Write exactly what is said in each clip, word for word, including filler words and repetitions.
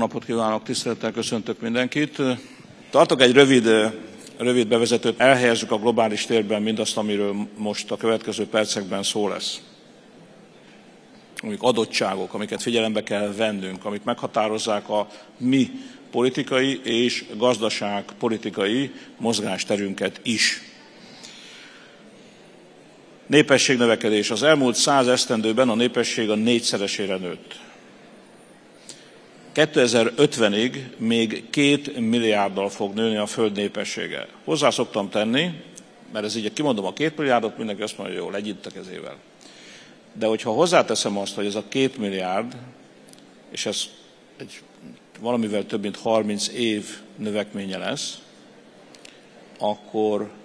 napot kívánok, tisztelettel köszöntök mindenkit. Tartok egy rövid, rövid bevezetőt, elhelyezzük a globális térben mindazt, amiről most a következő percekben szó lesz. Amik adottságok, amiket figyelembe kell vennünk, amik meghatározzák a mi politikai és gazdaságpolitikai mozgásterünket is. Népességnövekedés. Az elmúlt száz esztendőben a népesség a négyszeresére nőtt. kétezer-ötvenig még két milliárddal fog nőni a Föld népessége. Hozzá szoktam tenni, mert ez így kimondom a két milliárdot, mindenki azt mondja, hogy jó, legyint a kezével. De hogyha hozzáteszem azt, hogy ez a két milliárd, és ez egy valamivel több mint harminc év növekménye lesz, akkor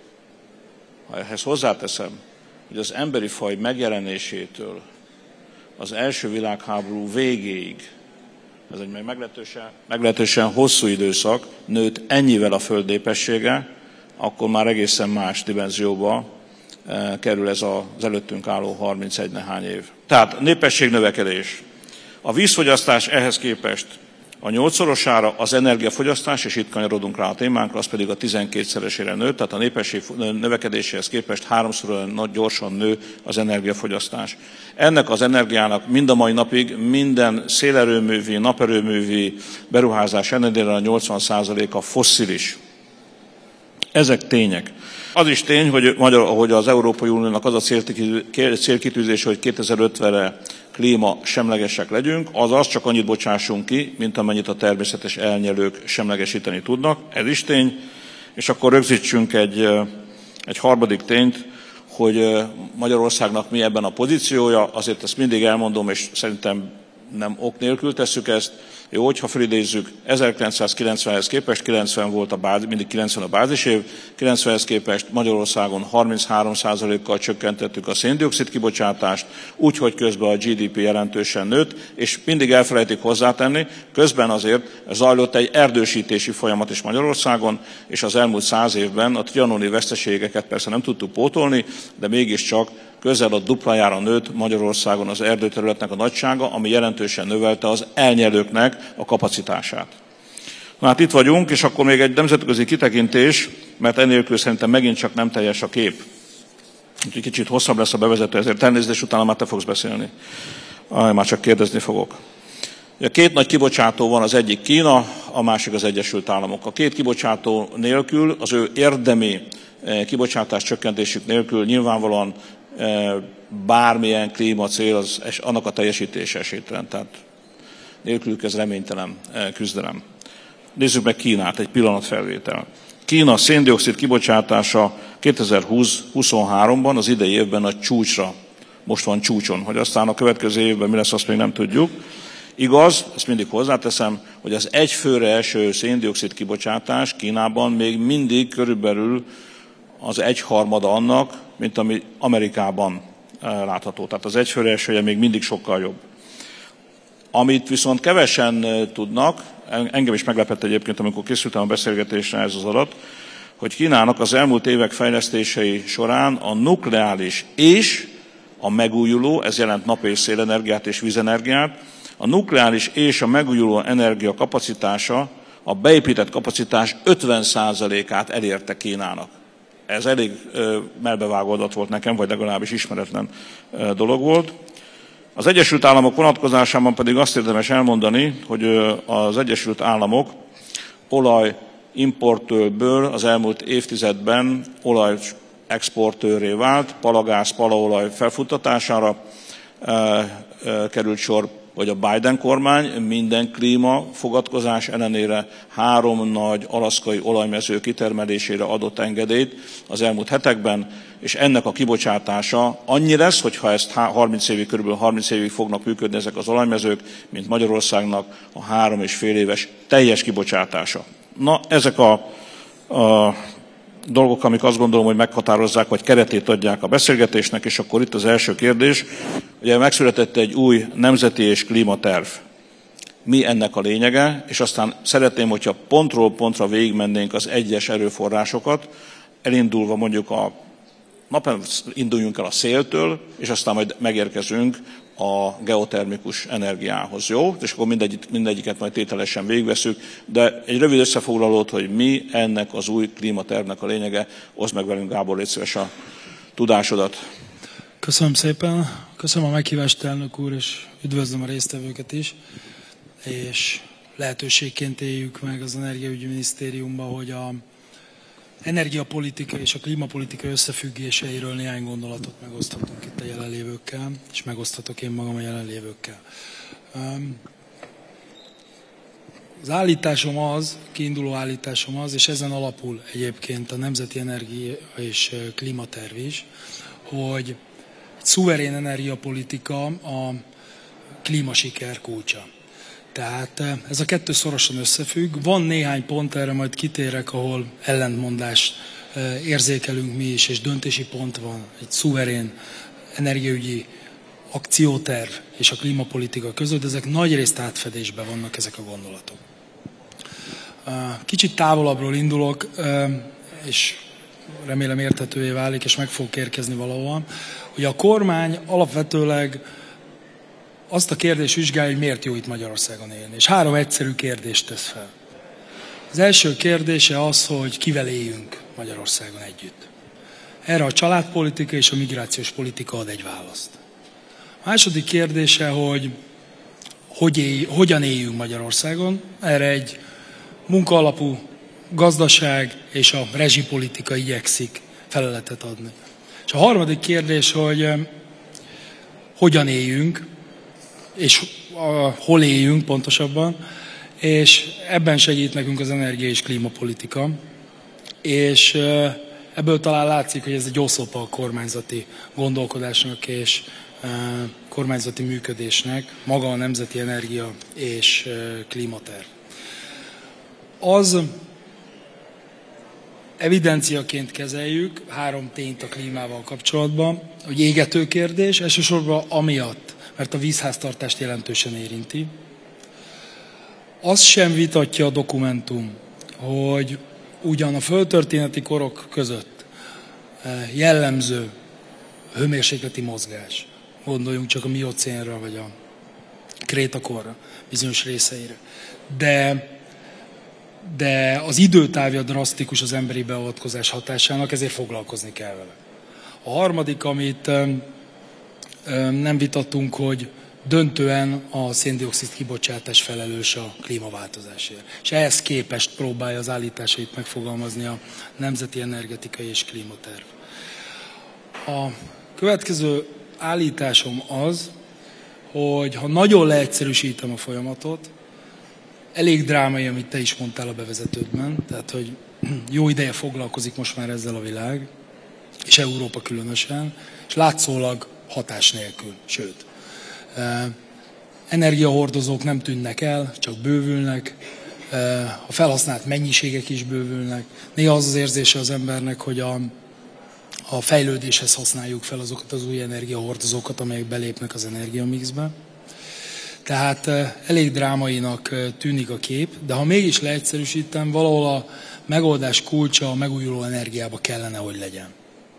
ha ehhez hozzáteszem, hogy az emberi faj megjelenésétől az első világháború végéig, ez egy meglehetősen, meglehetősen hosszú időszak, nőtt ennyivel a Föld népessége, akkor már egészen más dimenzióba e, kerül ez az előttünk álló harmincegy nehány év. Tehát népességnövekedés. A vízfogyasztás ehhez képest a nyolcszorosára, az energiafogyasztás, és itt kanyarodunk rá a témánkra, az pedig a tizenkétszeresére nőtt, tehát a népesség növekedéséhez képest háromszor olyan nagy gyorsan nő az energiafogyasztás. Ennek az energiának mind a mai napig minden szélerőművi, naperőművi beruházás ellenére a nyolcvan százaléka fosszilis. Ezek tények. Az is tény, hogy, hogy az Európai Uniónak az a célkitűzés, hogy kétezer-ötvenre klíma semlegesek legyünk, azaz csak annyit bocsássunk ki, mint amennyit a természetes elnyelők semlegesíteni tudnak. Ez is tény. És akkor rögzítsünk egy, egy harmadik tényt, hogy Magyarországnak mi ebben a pozíciója. Azért ezt mindig elmondom, és szerintem nem ok nélkül tesszük ezt. Jó, hogyha felidézzük, ezerkilencszázkilencvenhez képest, kilencven volt a bázis, mindig kilencven a bázisév, kilencvenhez képest Magyarországon harminchárom százalékkal csökkentettük a szén-dioxid kibocsátást, úgyhogy közben a gé dé pé jelentősen nőtt, és mindig elfelejtik hozzátenni, közben azért zajlott egy erdősítési folyamat is Magyarországon, és az elmúlt száz évben a trianoni veszteségeket persze nem tudtuk pótolni, de mégiscsak közel a duplájára nőtt Magyarországon az erdőterületnek a nagysága, ami jelentősen növelte az elnyelőknek a kapacitását. Na hát itt vagyunk, és akkor még egy nemzetközi kitekintés, mert ennélkül szerintem megint csak nem teljes a kép. Úgyhogy kicsit hosszabb lesz a bevezető, ezért elnézést, utána már te fogsz beszélni. Aj, már csak kérdezni fogok. A két nagy kibocsátó van, az egyik Kína, a másik az Egyesült Államok. A két kibocsátó nélkül, az ő érdemi kibocsátás csökkentésük nélkül nyilvánvalóan bármilyen klímacél, az, annak a teljesítése esélytelen. Tehát nélkülük ez reménytelen küzdelem. Nézzük meg Kínát, egy pillanatfelvétel. Kína szén-dioxid kibocsátása kétezer-húsz-huszonháromban, az idei évben a csúcsra, most van csúcson, hogy aztán a következő évben mi lesz, azt még nem tudjuk. Igaz, ezt mindig hozzáteszem, hogy az egy főre eső szén-dioxid kibocsátás Kínában még mindig körülbelül az egyharmada annak, mint ami Amerikában látható. Tehát az egyfőre esője még mindig sokkal jobb. Amit viszont kevesen tudnak, engem is meglepett egyébként, amikor készültem a beszélgetésre ez az adat, hogy Kínának az elmúlt évek fejlesztései során a nukleáris és a megújuló, ez jelent nap- és szélenergiát és vízenergiát, a nukleáris és a megújuló energia kapacitása, a beépített kapacitás ötven százalékát elérte Kínának. Ez elég melbevágó adat volt nekem, vagy legalábbis ismeretlen dolog volt. Az Egyesült Államok vonatkozásában pedig azt érdemes elmondani, hogy az Egyesült Államok olajimportőrből az elmúlt évtizedben olajexportőrré vált, palagáz, palaolaj felfuttatására került sor, vagy a Biden kormány minden klímafogadkozás ellenére három nagy alaszkai olajmező kitermelésére adott engedélyt az elmúlt hetekben, és ennek a kibocsátása annyi lesz, hogyha ezt harminc évig, körülbelül harminc évig fognak működni ezek az olajmezők, mint Magyarországnak a három és fél éves teljes kibocsátása. Na, ezek a, a dolgok, amik azt gondolom, hogy meghatározzák, vagy keretét adják a beszélgetésnek, és akkor itt az első kérdés. Ugye megszületett egy új nemzeti és klímaterv. Mi ennek a lényege? És aztán szeretném, hogyha pontról pontra végigmennénk az egyes erőforrásokat, elindulva mondjuk a napelem induljunk el a széltől, és aztán majd megérkezünk a geotermikus energiához, jó? És akkor mindegyik, mindegyiket majd tételesen végigveszünk, de egy rövid összefoglalót, hogy mi ennek az új klímatervnek a lényege, oszd meg velünk, Gábor, légy szíves a tudásodat. Köszönöm szépen, köszönöm a meghívást, elnök úr, és üdvözlöm a résztvevőket is, és lehetőségként éljük meg az Energiaügyi Minisztériumban, hogy a energiapolitika és a klímapolitika összefüggéseiről néhány gondolatot megoszthatunk itt a jelenlévőkkel, és megoszthatok én magam a jelenlévőkkel. Az állításom az, kiinduló állításom az, és ezen alapul egyébként a Nemzeti Energia és Klímaterv is, hogy egy szuverén energiapolitika a klímasiker kulcsa. Tehát ez a kettő szorosan összefügg. Van néhány pont, erre majd kitérek, ahol ellentmondást érzékelünk mi is, és döntési pont van egy szuverén energiaügyi akcióterv és a klímapolitika között, ezek nagyrészt átfedésben vannak ezek a gondolatok. Kicsit távolabbról indulok, és remélem érthetővé válik, és meg fog érkezni valahol, hogy a kormány alapvetőleg azt a kérdést vizsgálja, hogy miért jó itt Magyarországon élni. És három egyszerű kérdést tesz fel. Az első kérdése az, hogy kivel éljünk Magyarországon együtt. Erre a családpolitika és a migrációs politika ad egy választ. A második kérdése, hogy, hogy él, hogyan éljünk Magyarországon. Erre egy munkaalapú gazdaság és a rezsipolitika igyekszik feleletet adni. És a harmadik kérdés, hogy hogyan éljünk, és uh, hol éljünk pontosabban, és ebben segít nekünk az energia- és klímapolitika. És uh, ebből talán látszik, hogy ez egy oszlopa a kormányzati gondolkodásnak és uh, kormányzati működésnek, maga a Nemzeti Energia és uh, Klímaterv. Az evidenciaként kezeljük három tényt a klímával kapcsolatban, hogy égető kérdés, elsősorban amiatt, mert a vízháztartást jelentősen érinti. Azt sem vitatja a dokumentum, hogy ugyan a földtörténeti korok között jellemző hőmérsékleti mozgás, gondoljunk csak a miocénra vagy a krétakorra bizonyos részeire, de, de az időtávja drasztikus az emberi beavatkozás hatásának, ezért foglalkozni kell vele. A harmadik, amit nem vitattunk, hogy döntően a szén-dioxid kibocsátás felelős a klímaváltozásért. És ehhez képest próbálja az állításait megfogalmazni a Nemzeti Energetikai és Klímaterv. A következő állításom az, hogy ha nagyon leegyszerűsítem a folyamatot, elég drámai, amit te is mondtál a bevezetődben, tehát hogy jó ideje foglalkozik most már ezzel a világ, és Európa különösen, és látszólag hatás nélkül, sőt. Energiahordozók nem tűnnek el, csak bővülnek, a felhasznált mennyiségek is bővülnek. Néha az az érzése az embernek, hogy a, a fejlődéshez használjuk fel azokat az új energiahordozókat, amelyek belépnek az energiamixbe. Tehát elég drámainak tűnik a kép, de ha mégis leegyszerűsítem, valahol a megoldás kulcsa a megújuló energiába kellene, hogy legyen.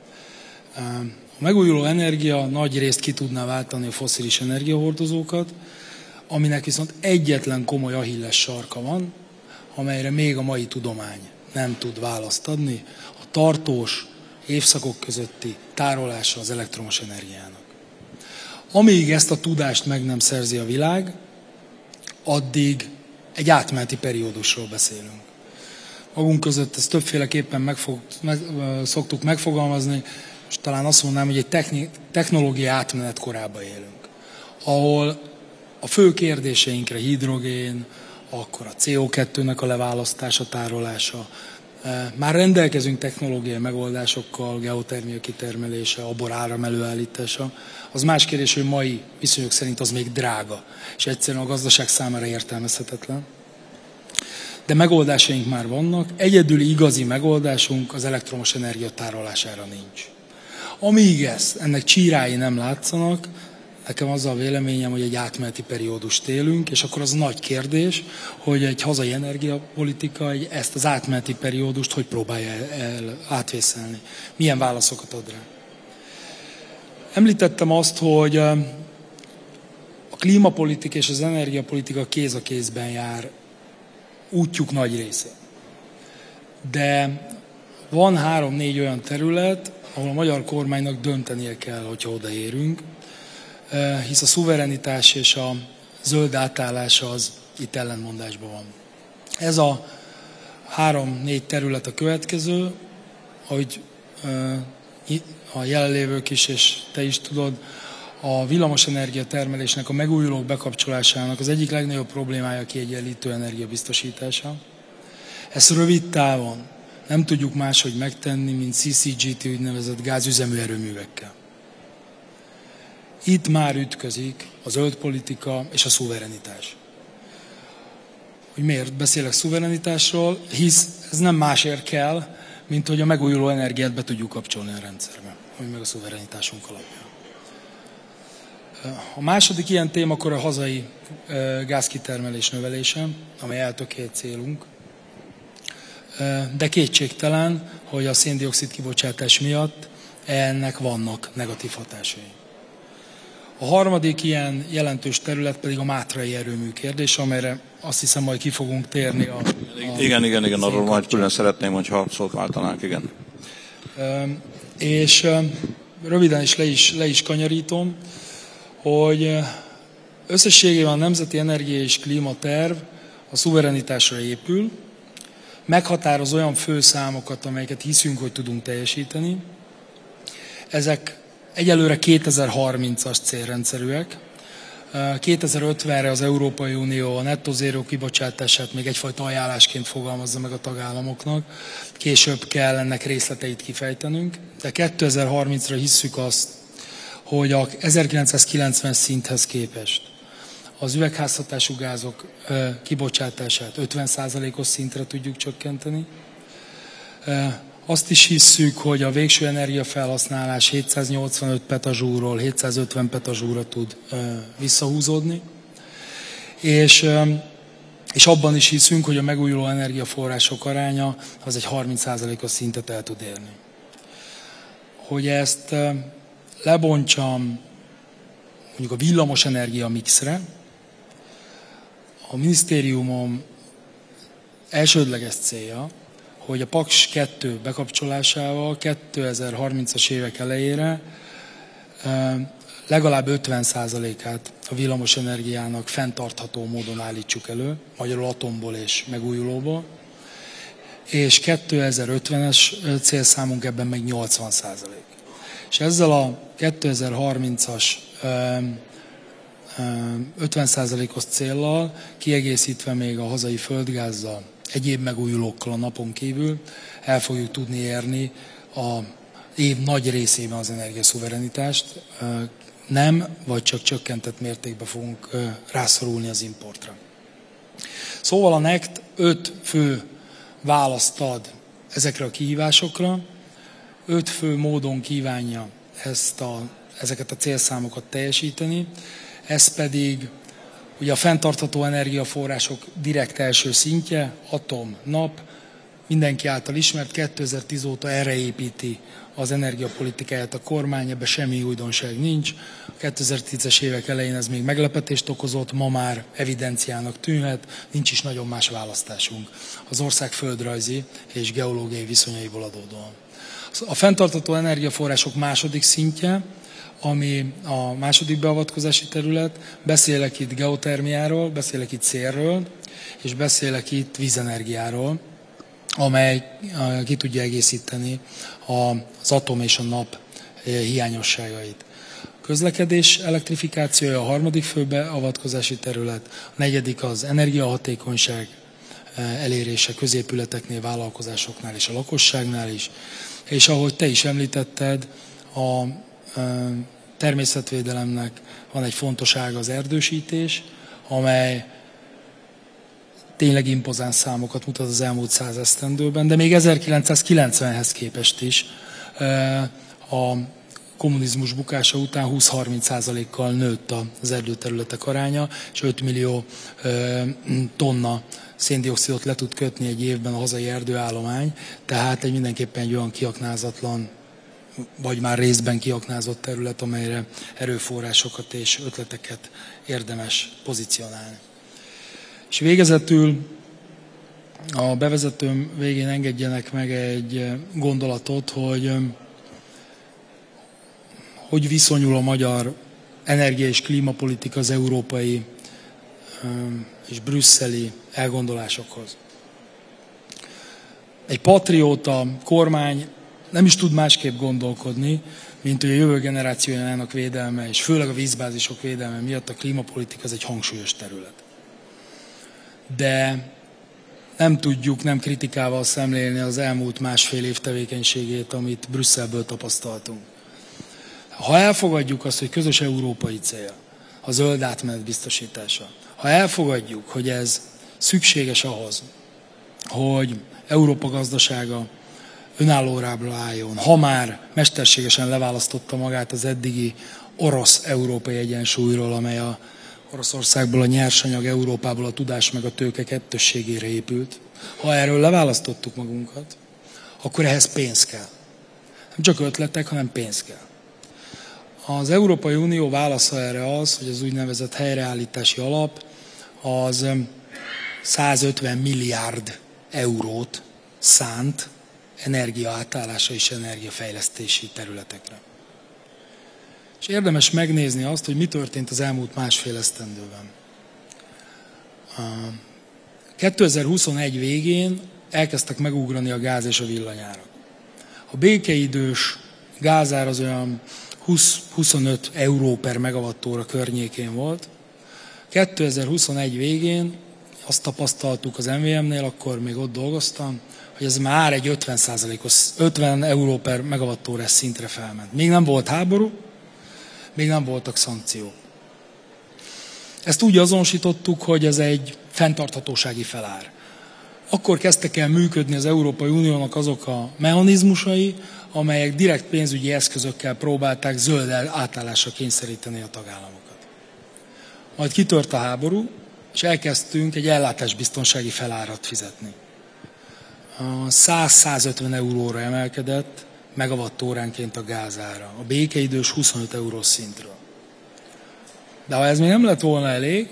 A megújuló energia nagy részt ki tudná váltani a fosszilis energiahordozókat, aminek viszont egyetlen komoly ahilles sarka van, amelyre még a mai tudomány nem tud választ adni, a tartós, évszakok közötti tárolása az elektromos energiának. Amíg ezt a tudást meg nem szerzi a világ, addig egy átmeneti periódusról beszélünk. Magunk között ezt többféleképpen megfog, meg, szoktuk megfogalmazni, és talán azt mondanám, hogy egy technológiai átmenet korába élünk, ahol a fő kérdéseinkre hidrogén, akkor a cé o kettőnek a leválasztása, tárolása, már rendelkezünk technológiai megoldásokkal, geotermia kitermelése, a bor áram előállítása. Az más kérdés, hogy mai viszonyok szerint az még drága, és egyszerűen a gazdaság számára értelmezhetetlen. De megoldásaink már vannak, egyedüli igazi megoldásunk az elektromos energia tárolására nincs. Amíg ezt, ennek csírái nem látszanak, nekem az a véleményem, hogy egy átmeneti periódust élünk, és akkor az nagy kérdés, hogy egy hazai energiapolitika egy, ezt az átmeneti periódust hogy próbálja el átvészelni. Milyen válaszokat ad rá. Említettem azt, hogy a klímapolitika és az energiapolitika kéz a kézben jár útjuk nagy része. De van három-négy olyan terület, ahol a magyar kormánynak döntenie kell, hogyha odaérünk, hisz a szuverenitás és a zöld átállás az itt ellentmondásban van. Ez a három-négy terület a következő, ahogy a jelenlévők is, és te is tudod, a villamosenergia termelésnek, a megújulók bekapcsolásának az egyik legnagyobb problémája a kiegyenlítő energia biztosítása. Ezt rövid távon nem tudjuk máshogy megtenni, mint C C G T úgynevezett gázüzemű erőművekkel. Itt már ütközik a zöld politika és a szuverenitás. Hogy miért beszélek szuverenitásról? Hisz ez nem másért kell, mint hogy a megújuló energiát be tudjuk kapcsolni a rendszerbe, ami meg a szuverenitásunk alapja. A második ilyen témakör a hazai gázkitermelés növelése, amely eltökélt célunk. De kétségtelen, hogy a szén-dioxid kibocsátás miatt ennek vannak negatív hatásai. A harmadik ilyen jelentős terület pedig a mátrai erőmű kérdés, amelyre azt hiszem majd ki fogunk térni. A, a igen, igen, igen, arról majd külön szeretném, hogyha szót váltanánk, igen. És röviden is le is, le is kanyarítom, hogy összességében a Nemzeti Energia és Klímaterv a szuverenitásra épül, meghatároz olyan főszámokat, amelyeket hiszünk, hogy tudunk teljesíteni. Ezek egyelőre kétezer-harmincas célrendszerűek. kétezer-ötvenre az Európai Unió a nettó zéró kibocsátását még egyfajta ajánlásként fogalmazza meg a tagállamoknak. Később kell ennek részleteit kifejtenünk, de kétezer-harmincra hisszük azt, hogy a ezerkilencszázkilencvenes szinthez képest az üvegházhatású gázok kibocsátását ötven százalékos szintre tudjuk csökkenteni. Azt is hisszük, hogy a végső energiafelhasználás hétszáznyolcvanöt petazsúrról hétszázötven petazsúra tud visszahúzódni. És, és abban is hiszünk, hogy a megújuló energiaforrások aránya az egy harminc százalékos szintet el tud érni. Hogy ezt lebontsam mondjuk a villamosenergia mixre, a minisztériumom elsődleges célja, hogy a Paks kettő bekapcsolásával kétezer-harmincas évek elejére legalább ötven százalékát a villamosenergiának fenntartható módon állítsuk elő, magyarul atomból és megújulóból, és kétezer-ötvenes célszámunk ebben meg nyolcvan százalék. És ezzel a kétezer-harmincas ötven százalékos céllal, kiegészítve még a hazai földgázzal, egyéb megújulókkal a napon kívül el fogjuk tudni érni a év nagy részében az energiaszuverenitást. Nem, vagy csak csökkentett mértékben fogunk rászorulni az importra. Szóval a nekt öt fő választ ad ezekre a kihívásokra, öt fő módon kívánja ezt a, ezeket a célszámokat teljesíteni, ez pedig ugye a fenntartható energiaforrások direkt első szintje, atom, nap, mindenki által ismert, kétezer-tíz óta erre építi az energiapolitikáját a kormány, ebben semmi újdonság nincs. A kétezer-tízes évek elején ez még meglepetést okozott, ma már evidenciának tűnhet, nincs is nagyon más választásunk az ország földrajzi és geológiai viszonyaiból adódóan. A fenntartható energiaforrások második szintje, ami a második beavatkozási terület, beszélek itt geotermiáról, beszélek itt szélről, és beszélek itt vízenergiáról, amely ki tudja egészíteni az atom és a nap hiányosságait. A közlekedés elektrifikációja a harmadik fő beavatkozási terület, a negyedik az energiahatékonyság elérése középületeknél, vállalkozásoknál és a lakosságnál is, és ahogy te is említetted, a természetvédelemnek van egy fontos ága az erdősítés, amely tényleg impozáns számokat mutat az elmúlt száz esztendőben, de még ezerkilencszázkilencvenhez képest is a kommunizmus bukása után húsz-harminc százalékkal nőtt az erdőterületek aránya, és öt millió tonna széndioxidot le tud kötni egy évben a hazai erdőállomány, tehát egy mindenképpen egy olyan kiaknázatlan vagy már részben kiaknázott terület, amelyre erőforrásokat és ötleteket érdemes pozícionálni. És végezetül a bevezetőm végén engedjenek meg egy gondolatot, hogy hogy viszonyul a magyar energia- és klímapolitika az európai és brüsszeli elgondolásokhoz. Egy patrióta kormány nem is tud másképp gondolkodni, mint hogy a jövő generációjának védelme, és főleg a vízbázisok védelme miatt a klímapolitika az egy hangsúlyos terület. De nem tudjuk nem kritikával szemlélni az elmúlt másfél év tevékenységét, amit Brüsszelből tapasztaltunk. Ha elfogadjuk azt, hogy közös európai cél, a zöld átmenet biztosítása, ha elfogadjuk, hogy ez szükséges ahhoz, hogy Európa gazdasága önállórábbra álljon, ha már mesterségesen leválasztotta magát az eddigi orosz-európai egyensúlyról, amely a Oroszországból a nyersanyag, Európából a tudás meg a tőke kettősségére épült. Ha erről leválasztottuk magunkat, akkor ehhez pénz kell. Nem csak ötletek, hanem pénz kell. Az Európai Unió válasza erre az, hogy az úgynevezett helyreállítási alap az százötven milliárd eurót szánt energiaátállása és energiafejlesztési területekre. És érdemes megnézni azt, hogy mi történt az elmúlt másfél esztendőben. kétezer-huszonegy végén elkezdtek megugrani a gáz és a villanyárak. A békeidős gázár az olyan húsz-huszonöt euró per megawattóra környékén volt. kétezer-huszonegy végén azt tapasztaltuk az em vé em-nél, akkor még ott dolgoztam, hogy ez már egy ötven százalékos, ötven euró per megawattórás szintre felment. Még nem volt háború, még nem voltak szankciók. Ezt úgy azonosítottuk, hogy ez egy fenntarthatósági felár. Akkor kezdtek el működni az Európai Uniónak azok a mechanizmusai, amelyek direkt pénzügyi eszközökkel próbálták zöld átállásra kényszeríteni a tagállamokat. Majd kitört a háború, és elkezdtünk egy ellátásbiztonsági felárat fizetni. száz-százötven euróra emelkedett megawattóránként a gázára, a békeidős huszonöt eurós szintről. De ha ez még nem lett volna elég,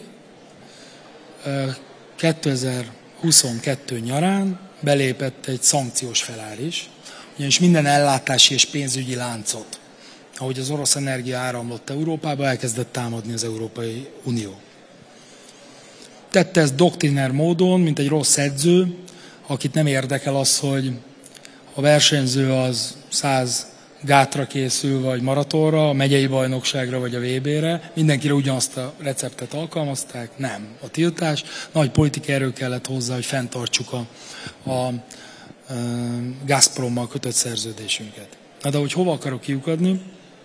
kétezer-huszonkettő nyarán belépett egy szankciós felár is, ugyanis minden ellátási és pénzügyi láncot, ahogy az orosz energia áramlott Európába, elkezdett támadni az Európai Unió. Tette ezt doktriner módon, mint egy rossz edző, akit nem érdekel az, hogy a versenyző az száz gátra készül, vagy maratonra, a megyei bajnokságra, vagy a vé bé-re. Mindenkire ugyanazt a receptet alkalmazták? Nem. A tiltás. Nagy politikai erő kellett hozzá, hogy fenntartsuk a, a, a Gazprommal kötött szerződésünket. Na de hogy hova akarok kiukadni?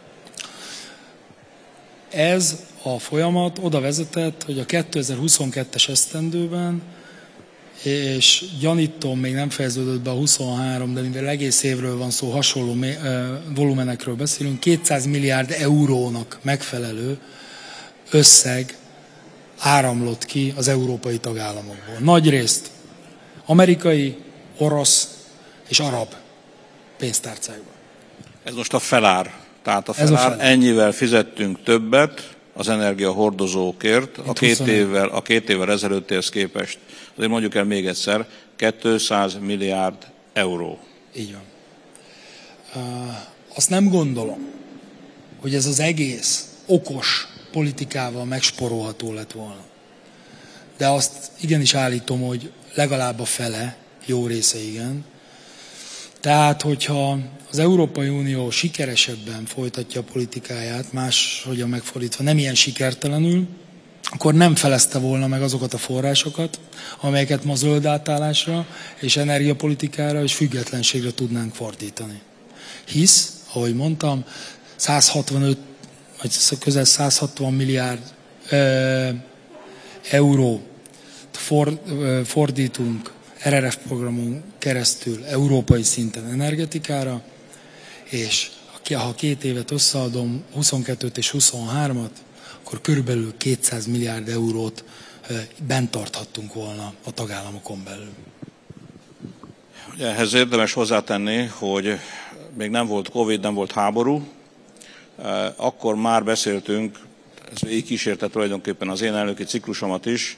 Ez a folyamat oda vezetett, hogy a kétezer-huszonkettes esztendőben, és gyanítom, még nem fejeződött be a huszonhárom, de mivel egész évről van szó, hasonló volumenekről beszélünk, kétszáz milliárd eurónak megfelelő összeg áramlott ki az európai tagállamokból. Nagyrészt amerikai, orosz és arab pénztárcákban. Ez most a felár. Tehát a felár, a felár. Ennyivel fizettünk többet az energiahordozókért a két, évvel, a két évvel ezelőttéhez képest. Azért mondjuk el még egyszer, kétszáz milliárd euró. Így van. Uh, azt nem gondolom, hogy ez az egész okos politikával megsporolható lett volna. De azt igenis állítom, hogy legalább a fele, jó része igen. Tehát, hogyha az Európai Unió sikeresebben folytatja a politikáját, máshogyan megfordítva, nem ilyen sikertelenül, akkor nem felezte volna meg azokat a forrásokat, amelyeket ma zöld átállásra és energiapolitikára és függetlenségre tudnánk fordítani. Hisz, ahogy mondtam, száz hatvanöt, vagy közel száz hatvan milliárd e, euró for, e, fordítunk er er ef programon keresztül európai szinten energetikára, és ha két évet összeadom, huszonkettőt és huszonhármat, akkor körülbelül kétszáz milliárd eurót bent tarthattunk volna a tagállamokon belül. Ehhez érdemes hozzátenni, hogy még nem volt Covid, nem volt háború, akkor már beszéltünk, ez így kísérte tulajdonképpen az én elnöki ciklusomat is,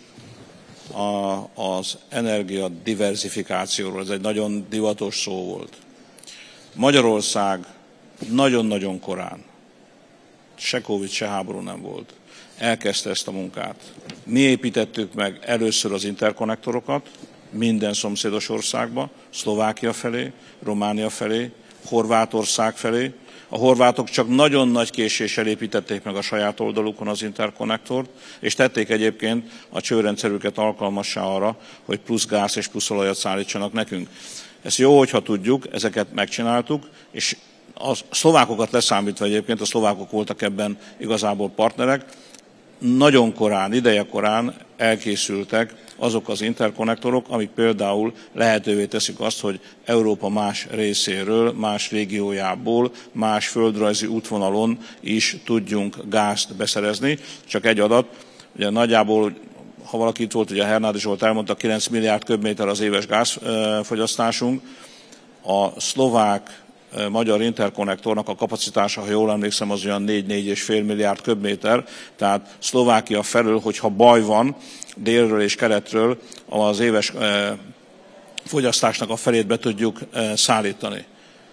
az energia diverzifikációról. Ez egy nagyon divatos szó volt. Magyarország nagyon-nagyon korán, se Covid, se háború nem volt, elkezdte ezt a munkát. Mi építettük meg először az interkonnektorokat minden szomszédos országba, Szlovákia felé, Románia felé, Horvátország felé. A horvátok csak nagyon nagy késéssel építették meg a saját oldalukon az interkonnektort, és tették egyébként a csőrendszerüket alkalmassá arra, hogy plusz gáz és plusz olajat szállítsanak nekünk. Ezt jó, hogyha tudjuk, ezeket megcsináltuk, és a szlovákokat leszámítva egyébként, a szlovákok voltak ebben igazából partnerek, nagyon korán, ideje korán elkészültek azok az interkonnektorok, amik például lehetővé teszik azt, hogy Európa más részéről, más régiójából, más földrajzi útvonalon is tudjunk gázt beszerezni. Csak egy adat, ugye nagyjából, ha valaki itt volt, ugye Hernádi Zsolt elmondta, kilenc milliárd köbméter az éves gázfogyasztásunk. A szlovák magyar interkonnektornak a kapacitása, ha jól emlékszem, az olyan négy-négy és fél milliárd köbméter, tehát Szlovákia felől, hogyha baj van, délről és keletről, az éves fogyasztásnak a felét be tudjuk szállítani.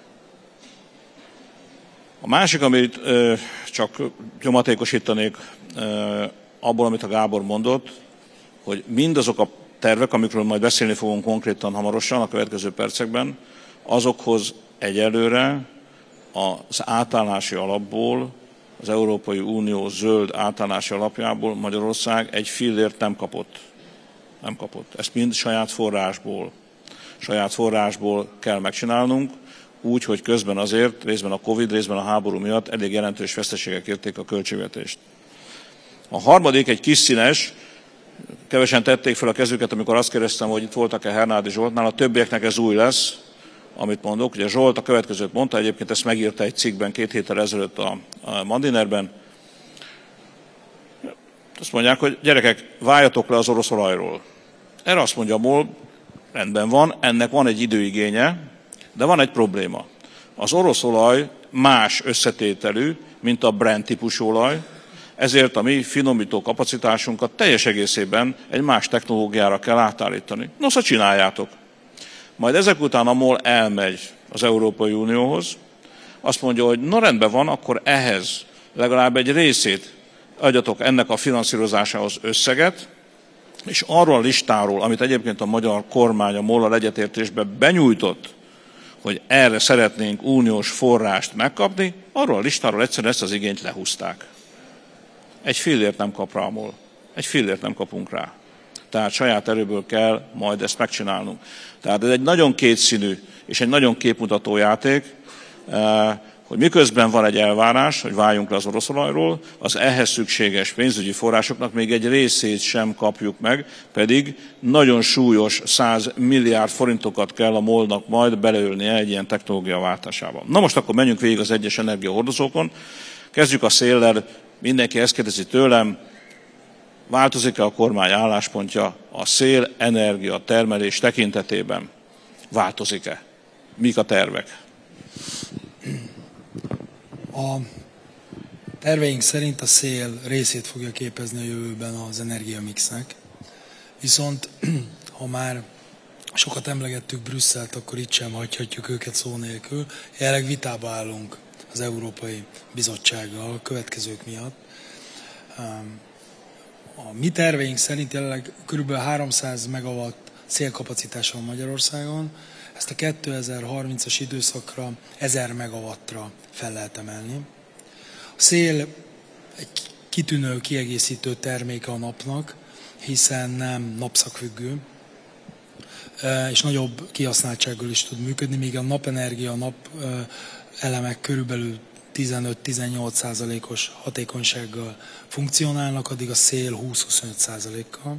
A másik, amit csak nyomatékosítanék abból, amit a Gábor mondott, hogy mindazok a tervek, amikről majd beszélni fogunk konkrétan hamarosan a következő percekben, azokhoz egyelőre az átállási alapból, az Európai Unió zöld átállási alapjából Magyarország egy fillért nem kapott. Nem kapott. Ezt mind saját forrásból. Saját forrásból kell megcsinálnunk, úgy, hogy közben azért, részben a Covid, részben a háború miatt elég jelentős veszteségek érték a költségvetést. A harmadik egy kis színes, kevesen tették fel a kezüket, amikor azt kérdeztem, hogy itt voltak-e Hernádi Zsoltnál, a többieknek ez új lesz, amit mondok. Ugye Zsolt a következőt mondta, egyébként ezt megírta egy cikkben két héttel ezelőtt a, a Mandinerben. Azt mondják, hogy gyerekek, váljatok le az orosz olajról. Erre azt mondja a MOL, rendben van, ennek van egy időigénye, de van egy probléma. Az orosz olaj más összetételű, mint a Brent típusú olaj, ezért a mi finomító kapacitásunkat teljes egészében egy más technológiára kell átállítani. Nos, ha csináljátok. Majd ezek után a MOL elmegy az Európai Unióhoz, azt mondja, hogy na rendben van, akkor ehhez legalább egy részét adjatok ennek a finanszírozásához összeget, és arról a listáról, amit egyébként a magyar kormány a MOL-al egyetértésben benyújtott, hogy erre szeretnénk uniós forrást megkapni, arról a listáról egyszerűen ezt az igényt lehúzták. Egy fillért nem kap rá a MOL. Egy fillért nem kapunk rá. Tehát saját erőből kell majd ezt megcsinálnunk. Tehát ez egy nagyon kétszínű és egy nagyon képmutató játék, hogy miközben van egy elvárás, hogy váljunk le az orosz olajról, az ehhez szükséges pénzügyi forrásoknak még egy részét sem kapjuk meg, pedig nagyon súlyos száz milliárd forintokat kell a MOL-nak majd beleölnie egy ilyen technológia váltásában. Na most akkor menjünk végig az egyes energiahordozókon. Kezdjük a széllel. Mindenki ezt kérdezi tőlem, változik-e a kormány álláspontja a szélenergia termelés tekintetében? Változik-e? Mik a tervek? A terveink szerint a szél részét fogja képezni a jövőben az energiamixnek. Viszont ha már sokat emlegettük Brüsszelt, akkor itt sem hagyhatjuk őket szó nélkül. Jelenleg vitába állunk az Európai Bizottsággal a következők miatt. A mi terveink szerint jelenleg kb. háromszáz megawatt szélkapacitás van Magyarországon, ezt a kétezer-harmincas időszakra ezer megawattra fel lehet emelni. A szél egy kitűnő kiegészítő terméke a napnak, hiszen nem napszakfüggő, és nagyobb kihasználtsággal is tud működni, míg a napenergia, a nap elemek körülbelül tizenöt-tizennyolc százalékos hatékonysággal funkcionálnak, addig a szél húsz-huszonöt százalékkal.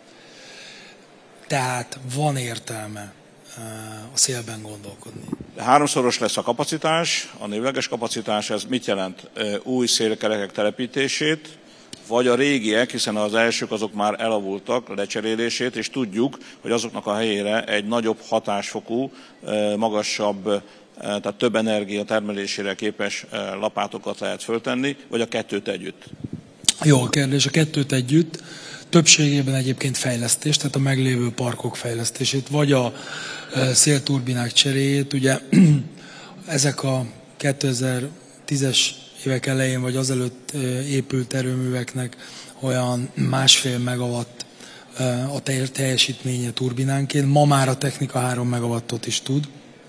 Tehát van értelme a szélben gondolkodni. Háromszoros lesz a kapacitás, a névleges kapacitás, ez mit jelent? Új szélkerekek telepítését, vagy a régiek, hiszen az elsők azok már elavultak, lecserélését, és tudjuk, hogy azoknak a helyére egy nagyobb hatásfokú, magasabb tehát több energia termelésére képes lapátokat lehet föltenni, vagy a kettőt együtt? Jó a kérdés, a kettőt együtt. Többségében egyébként fejlesztés, tehát a meglévő parkok fejlesztését, vagy a szélturbinák cseréjét. Ugye ezek a kétezer-tízes évek elején, vagy azelőtt épült erőműveknek olyan másfél megawatt a teljesítménye turbinánként. Ma már a technika három megawattot is tud.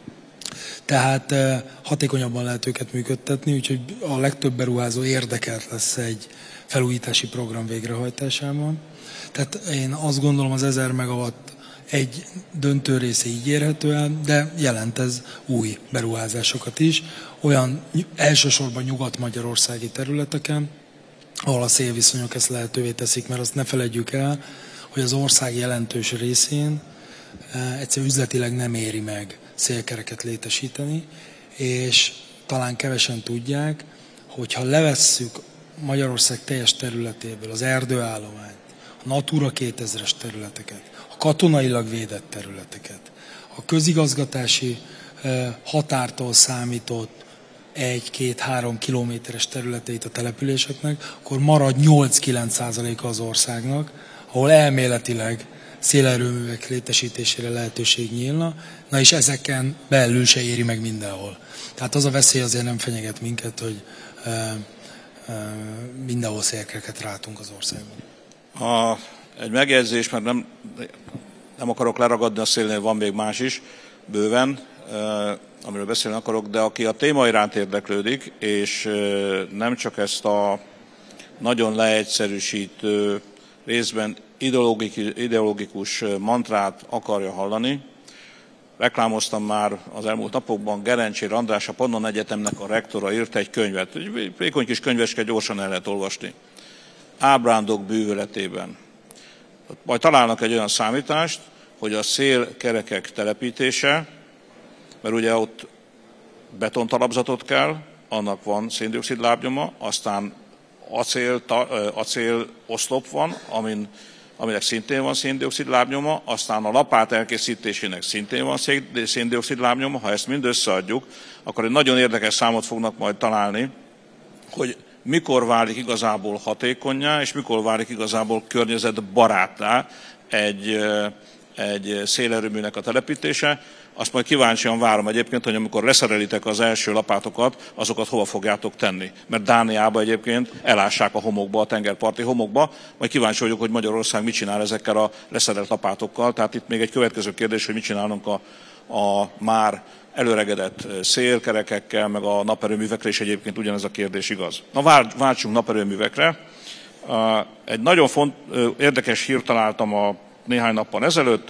Tehát hatékonyabban lehet őket működtetni, úgyhogy a legtöbb beruházó érdekelt lesz egy felújítási program végrehajtásában. Tehát én azt gondolom, az ezer megawatt egy döntő része így érhető el, de jelent ez új beruházásokat is, olyan elsősorban nyugat-magyarországi területeken, ahol a szélviszonyok ezt lehetővé teszik, mert azt ne feledjük el, hogy az ország jelentős részén egyszerűen üzletileg nem éri meg szélkereket létesíteni, és talán kevesen tudják, hogyha levesszük Magyarország teljes területéből az erdőállományt, a Natura kétezres területeket, a katonailag védett területeket, a közigazgatási határtól számított egy-két-három kilométeres területeit a településeknek, akkor marad nyolc-kilenc százaléka az országnak, ahol elméletileg szélerőművek létesítésére lehetőség nyílna, na és ezeken belül se éri meg mindenhol. Tehát az a veszély azért nem fenyeget minket, hogy e, e, mindenhol szélkereket rátunk az országban. A, egy megjegyzés, mert nem, nem akarok leragadni a szélnél, van még más is, bőven, e, amiről beszélni akarok, de aki a téma iránt érdeklődik, és e, nem csak ezt a nagyon leegyszerűsítő, részben ideológikus mantrát akarja hallani. Reklámoztam már az elmúlt napokban, Gerencsér András, a Pannon Egyetemnek a rektora írt egy könyvet. Egy vékony kis könyveske, gyorsan el lehet olvasni. Ábrándok bűvöletében. Majd találnak egy olyan számítást, hogy a szélkerekek telepítése, mert ugye ott betontalapzatot kell, annak van szén-dioxid lábnyoma, aztán acél, acél oszlop van, amin, aminek szintén van szén-dioxid lábnyoma, aztán a lapát elkészítésének szintén van szén-dioxid lábnyoma. Ha ezt mind összeadjuk, akkor egy nagyon érdekes számot fognak majd találni, hogy mikor válik igazából hatékonnyá, és mikor válik igazából környezetbaráttá egy, egy szélerőműnek a telepítése. Azt majd kíváncsian várom egyébként, hogy amikor leszerelitek az első lapátokat, azokat hova fogjátok tenni. Mert Dániában egyébként elássák a homokba, a tengerparti homokba. Majd kíváncsi vagyok, hogy Magyarország mit csinál ezekkel a leszerelt lapátokkal. Tehát itt még egy következő kérdés, hogy mit csinálunk a, a már előregedett szélkerekekkel, meg a naperőművekre, és egyébként ugyanez a kérdés igaz. Na váltsunk naperőművekre. Egy nagyon font, érdekes hírt találtam a néhány nappal ezelőtt.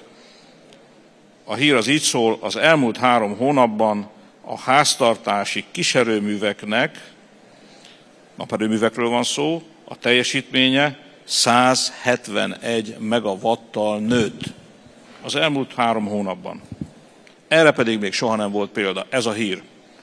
A hír az így szól, az elmúlt három hónapban a háztartási kiserőműveknek, naperőművekről van szó, a teljesítménye száz hetvenegy megawattal nőtt. Az elmúlt három hónapban. Erre pedig még soha nem volt példa. Ez a hír.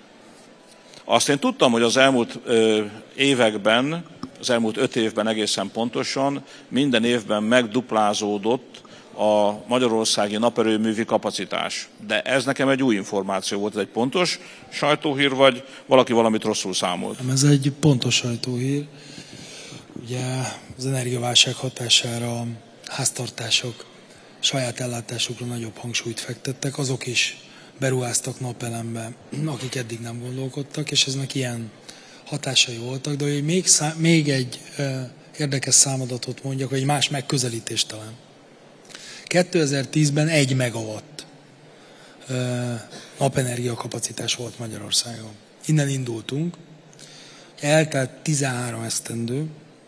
Azt én tudtam, hogy az elmúlt ö, években, az elmúlt öt évben egészen pontosan, minden évben megduplázódott a magyarországi naperőművi kapacitás. De ez nekem egy új információ volt, ez egy pontos sajtóhír, vagy valaki valamit rosszul számolt? Ez egy pontos sajtóhír. Ugye az energiaválság hatására a háztartások saját ellátásukra nagyobb hangsúlyt fektettek, azok is beruháztak napelembe, akik eddig nem gondolkodtak, és eznek ilyen hatásai voltak, de hogy még, szá- még egy e, érdekes számadatot mondjak, vagy egy más megközelítést talán. kétezer-tízben egy megawatt e, napenergia kapacitás volt Magyarországon. Innen indultunk, eltelt tizenhárom esztendő,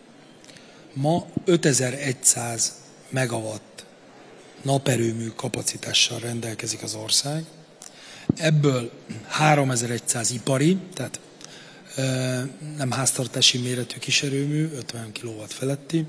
ma ötezer-száz megawatt naperőmű kapacitással rendelkezik az ország. Ebből háromezer-száz ipari, tehát e, nem háztartási méretű kiserőmű, ötven kilowatt feletti,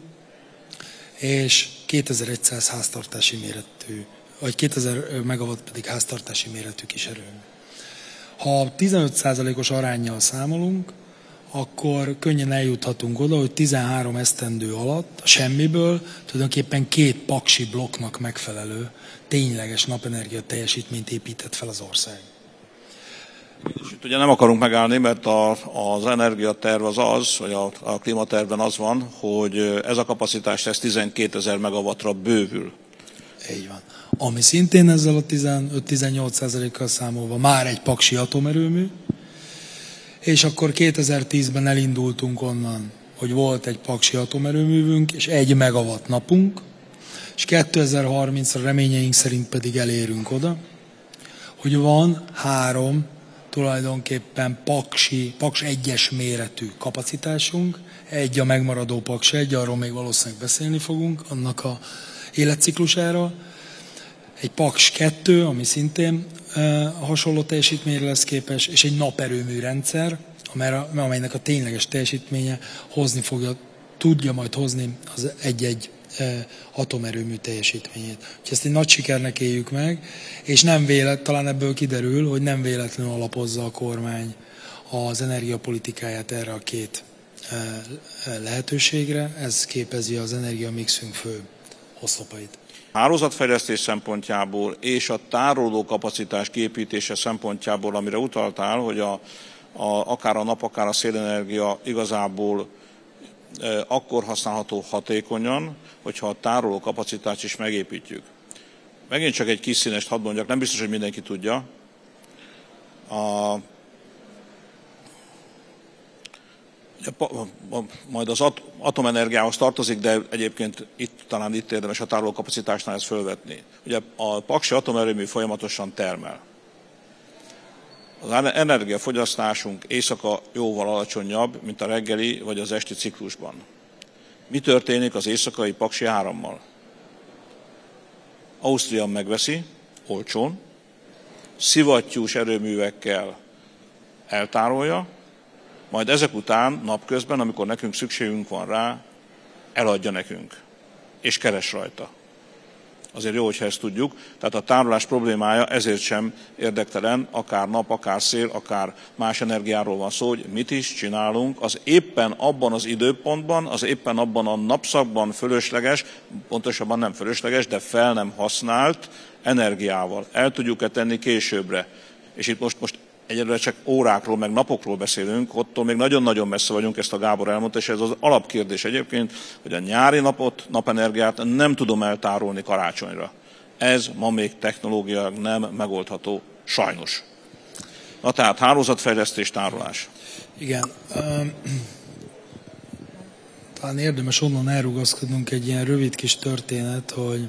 és kétezer-száz háztartási méretű, vagy kétezer megawatt pedig háztartási méretű kiserőmű. Ha tizenöt százalékos aránnyal számolunk, akkor könnyen eljuthatunk oda, hogy tizenhárom esztendő alatt a semmiből tulajdonképpen két paksi blokknak megfelelő tényleges napenergia teljesítményt épített fel az ország. És itt ugye nem akarunk megállni, mert a, az energiaterv az az, vagy a, a klímatervben az van, hogy ez a kapacitás ez tizenkétezer megawattra bővül. Így van. Ami szintén ezzel a tizenöt-tizennyolc százalékkal számolva már egy paksi atomerőmű, és akkor kétezer-tízben elindultunk onnan, hogy volt egy paksi atomerőművünk, és egy megawatt napunk, és kétezer-harmincra reményeink szerint pedig elérünk oda, hogy van három tulajdonképpen paksi, paks egyes méretű kapacitásunk, egy a megmaradó paks egy, arról még valószínűleg beszélni fogunk, annak a életciklusáról, egy paks kettő, ami szintén e, hasonló teljesítményre lesz képes, és egy naperőmű rendszer, amelynek a tényleges teljesítménye hozni fogja, tudja majd hozni az egy-egy e, atomerőmű teljesítményét. Úgyhogy ezt egy nagy sikernek éljük meg, és nem vélet, talán ebből kiderül, hogy nem véletlenül alapozza a kormány az energiapolitikáját erre a két e, lehetőségre. Ez képezi az energiamixünk fő oszlopait. Hálózatfejlesztés szempontjából és a tároló kapacitás kiépítése szempontjából, amire utaltál, hogy a, a, akár a nap, akár a szélenergia igazából e, akkor használható hatékonyan, hogyha a tároló kapacitást is megépítjük. Megint csak egy kis színest hadd mondjak, nem biztos, hogy mindenki tudja. A, majd az atomenergiához tartozik, de egyébként itt, talán itt érdemes a tárolókapacitásnál ezt fölvetni. Ugye a paksi atomerőmű folyamatosan termel. Az energiafogyasztásunk éjszaka jóval alacsonyabb, mint a reggeli vagy az esti ciklusban. Mi történik az éjszakai paksi árammal? Ausztria megveszi, olcsón, szivattyús erőművekkel eltárolja, majd ezek után napközben, amikor nekünk szükségünk van rá, eladja nekünk, és keres rajta. Azért jó, hogyha ezt tudjuk. Tehát a tárolás problémája ezért sem érdektelen, akár nap, akár szél, akár más energiáról van szó, hogy mit is csinálunk, az éppen abban az időpontban, az éppen abban a napszakban fölösleges, pontosabban nem fölösleges, de fel nem használt energiával. El tudjuk-e tenni későbbre? És itt most, most egyelőre csak órákról, meg napokról beszélünk, ottól még nagyon-nagyon messze vagyunk, ezt a Gábor elmondta, és ez az alapkérdés egyébként, hogy a nyári napot, napenergiát nem tudom eltárolni karácsonyra. Ez ma még technológiailag nem megoldható, sajnos. Na tehát hálózatfejlesztés, tárolás. Igen. Um, talán érdemes onnan elrugaszkodnunk egy ilyen rövid kis történet, hogy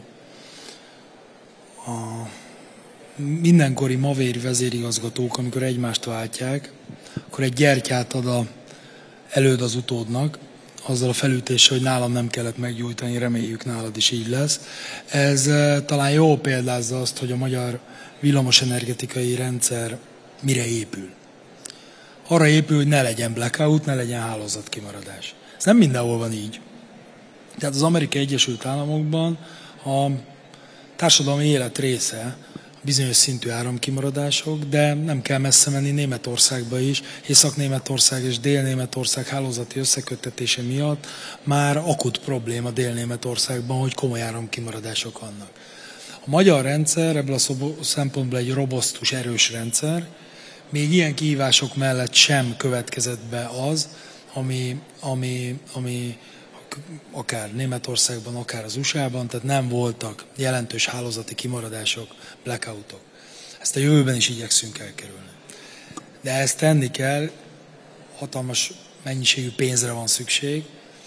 a mindenkori mavéri vezérigazgatók, amikor egymást váltják, akkor egy gyertyát ad a előd az utódnak, azzal a felütéssel, hogy nálam nem kellett meggyújtani, reméljük nálad is így lesz. Ez talán jól példázza azt, hogy a magyar villamosenergetikai rendszer mire épül. Arra épül, hogy ne legyen blackout, ne legyen hálózatkimaradás. Ez nem mindenhol van így. Tehát az Amerikai Egyesült Államokban a társadalmi élet része bizonyos szintű áramkimaradások, de nem kell messze menni Németországba is. Észak-Németország és Dél-Németország hálózati összeköttetése miatt már akut probléma Dél-Németországban, hogy komoly áramkimaradások vannak. A magyar rendszer ebből a szempontból egy robosztus, erős rendszer, még ilyen kihívások mellett sem következett be az, ami, ami, ami akár Németországban, akár az u es á-ban, tehát nem voltak jelentős hálózati kimaradások, blackoutok. Ezt a jövőben is igyekszünk elkerülni. De ezt tenni kell, hatalmas mennyiségű pénzre van szükség.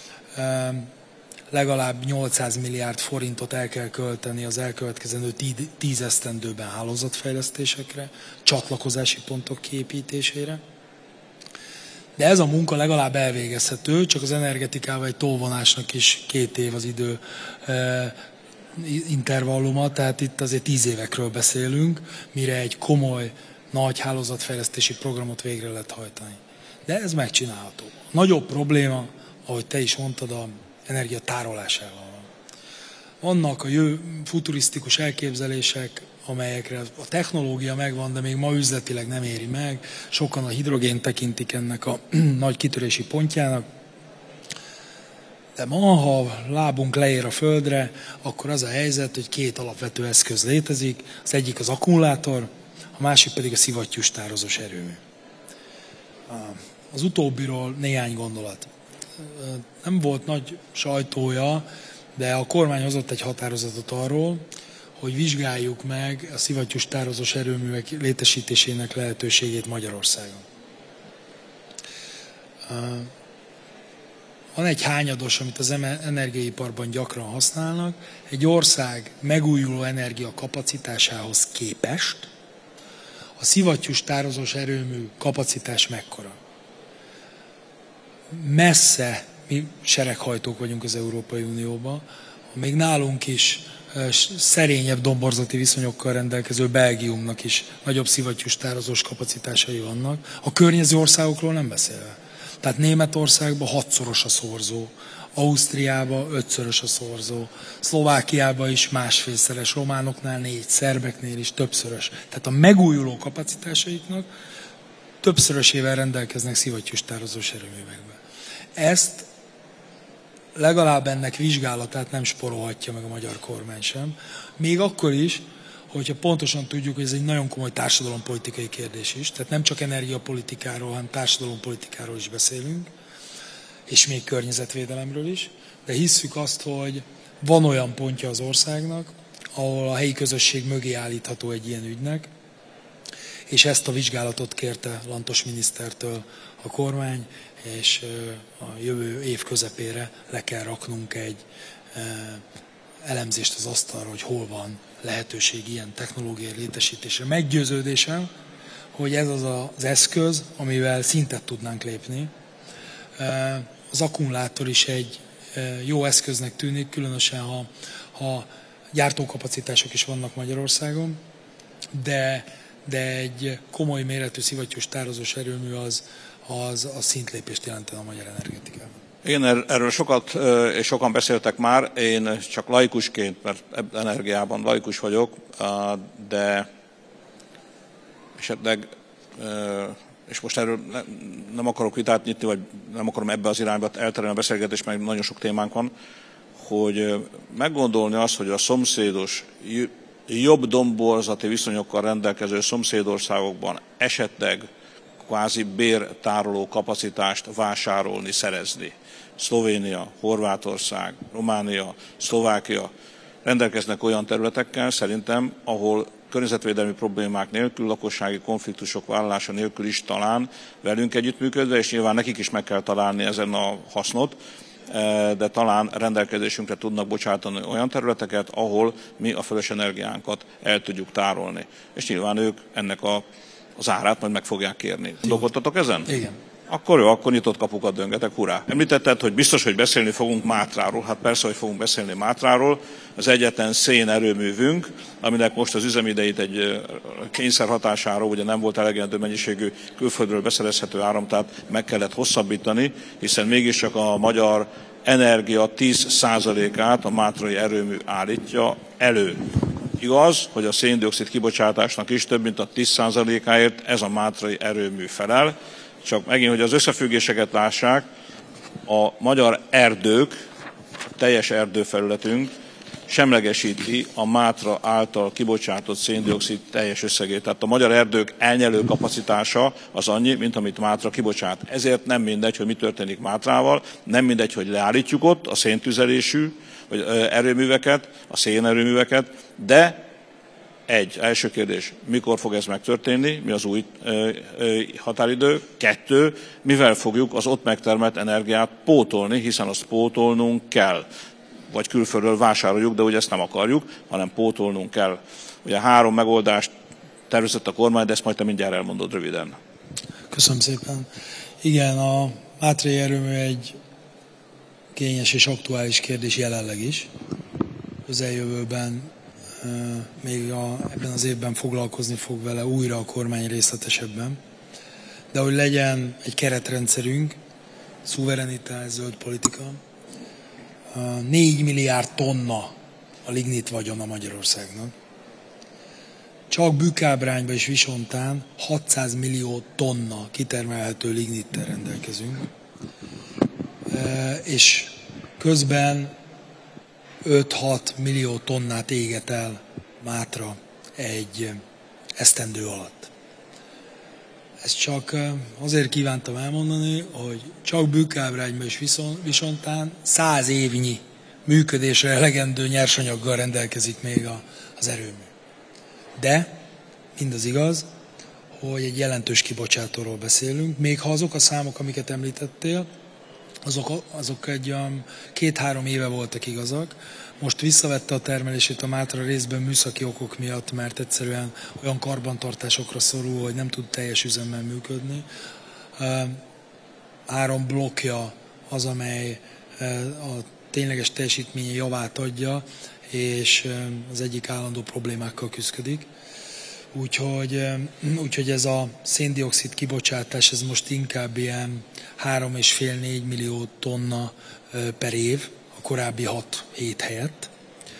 Legalább nyolcszáz milliárd forintot el kell költeni az elkövetkezendő tíz esztendőben hálózatfejlesztésekre, csatlakozási pontok kiépítésére. De ez a munka legalább elvégezhető, csak az energetikával egy tolvonásnak is két év az idő e, intervalluma, tehát itt azért tíz évekről beszélünk, mire egy komoly, nagy hálózatfejlesztési programot végre lehet hajtani. De ez megcsinálható. A nagyobb probléma, ahogy te is mondtad, az energia tárolásával van. Vannak a jövő futurisztikus elképzelések, amelyekre a technológia megvan, de még ma üzletileg nem éri meg. Sokan a hidrogént tekintik ennek a nagy kitörési pontjának. De ma, ha a lábunk leér a földre, akkor az a helyzet, hogy két alapvető eszköz létezik. Az egyik az akkumulátor, a másik pedig a szivattyús tározós erőmű. Az utóbbiról néhány gondolat. Nem volt nagy sajtója, de a kormány hozott egy határozatot arról, hogy vizsgáljuk meg a szivattyús tározós erőművek létesítésének lehetőségét Magyarországon. Van egy hányados, amit az energiaiparban gyakran használnak. Egy ország megújuló energia kapacitásához képest a szivattyús tározós erőmű kapacitás mekkora? Messze mi sereghajtók vagyunk az Európai Unióban, még nálunk is szerényebb domborzati viszonyokkal rendelkező Belgiumnak is nagyobb szivattyús tározós kapacitásai vannak, a környező országokról nem beszélve. Tehát Németországban hatszoros a szorzó, Ausztriában ötszörös a szorzó, Szlovákiában is másfélszeres, románoknál négy, szerbeknél is többszörös. Tehát a megújuló kapacitásaiknak többszörösével rendelkeznek szivattyús tározós erőművekben. Ezt legalább ennek vizsgálatát nem sporolhatja meg a magyar kormány sem. Még akkor is, hogyha pontosan tudjuk, hogy ez egy nagyon komoly társadalompolitikai kérdés is, tehát nem csak energiapolitikáról, hanem társadalompolitikáról is beszélünk, és még környezetvédelemről is, de hisszük azt, hogy van olyan pontja az országnak, ahol a helyi közösség mögé állítható egy ilyen ügynek, és ezt a vizsgálatot kérte Lantos minisztertől a kormány, és a jövő év közepére le kell raknunk egy elemzést az asztalra, hogy hol van lehetőség ilyen technológiai létesítésre. Meggyőződésem, hogy ez az az eszköz, amivel szintet tudnánk lépni. Az akkumulátor is egy jó eszköznek tűnik, különösen ha, ha gyártókapacitások is vannak Magyarországon, de, de egy komoly méretű szivattyús tározós erőmű az, az a szintlépést jelentene a magyar energetikában. Én erről sokat és sokan beszéltek már, én csak laikusként, mert energiában laikus vagyok, de esetleg, és most erről nem akarok vitát nyitni, vagy nem akarom ebbe az irányba elterelni a beszélgetést, mert nagyon sok témánk van, hogy meggondolni azt, hogy a szomszédos, jobb domborzati viszonyokkal rendelkező szomszédországokban esetleg kvázi bértároló kapacitást vásárolni, szerezni. Szlovénia, Horvátország, Románia, Szlovákia rendelkeznek olyan területekkel szerintem, ahol környezetvédelmi problémák nélkül, lakossági konfliktusok vállalása nélkül is talán velünk együttműködve, és nyilván nekik is meg kell találni ezen a hasznot, de talán rendelkezésünkre tudnak bocsátani olyan területeket, ahol mi a fölös energiánkat el tudjuk tárolni. És nyilván ők ennek a, az árát majd meg fogják kérni. Gondolkodtatok ezen? Igen. Akkor jó, akkor nyitott kapukat döngetek, hurrá! Említetted, hogy biztos, hogy beszélni fogunk Mátráról. Hát persze, hogy fogunk beszélni Mátráról. Az egyetlen szénerőművünk, aminek most az üzemidejét egy kényszer hatására, ugye nem volt elegendő mennyiségű külföldről beszerezhető áram, tehát meg kellett hosszabbítani, hiszen mégiscsak a magyar energia tíz százalékát a mátrai erőmű állítja elő. Igaz, hogy a szén-dioxid kibocsátásnak is több mint a tíz százalékáért ez a mátrai erőmű felel. Csak megint, hogy az összefüggéseket lássák, a magyar erdők, teljes erdőfelületünk semlegesíti a Mátra által kibocsátott szén-dioxid teljes összegét. Tehát a magyar erdők elnyelő kapacitása az annyi, mint amit Mátra kibocsát. Ezért nem mindegy, hogy mi történik Mátrával, nem mindegy, hogy leállítjuk ott a széntüzelésű vagy erőműveket, a szénerőműveket, de egy, első kérdés, mikor fog ez megtörténni, mi az új ö, ö, határidő? Kettő, mivel fogjuk az ott megtermelt energiát pótolni, hiszen azt pótolnunk kell. Vagy külföldről vásároljuk, de ugye ezt nem akarjuk, hanem pótolnunk kell. Ugye három megoldást tervezett a kormány, de ezt majd te mindjárt elmondod röviden. Köszönöm szépen. Igen, a mátrai erőmű egy kényes és aktuális kérdés jelenleg is. Közeljövőben még a, ebben az évben foglalkozni fog vele újra a kormány részletesebben. De hogy legyen egy keretrendszerünk, szuverenitás, zöld politika, négy milliárd tonna a lignit vagyona Magyarországnak. Csak Bükkábrányban és Visontán hatszáz millió tonna kitermelhető lignittel rendelkezünk. És közben öt-hat millió tonnát éget el Mátra egy esztendő alatt. Ezt csak azért kívántam elmondani, hogy csak Bükkábrágyban és Visontán száz évnyi működésre elegendő nyersanyaggal rendelkezik még a, az erőmű. De mindaz igaz, hogy egy jelentős kibocsátóról beszélünk, még ha azok a számok, amiket említettél, azok, azok egy um, két-három éve voltak igazak. Most visszavette a termelését a Mátra részben műszaki okok miatt, mert egyszerűen olyan karbantartásokra szorul, hogy nem tud teljes üzemmel működni. Három blokkja az, amely a tényleges teljesítménye javát adja, és az egyik állandó problémákkal küzdik. Úgyhogy, úgyhogy ez a széndioxid kibocsátás, ez most inkább ilyen három és fél-négy millió tonna per év, a korábbi hat-hét helyett.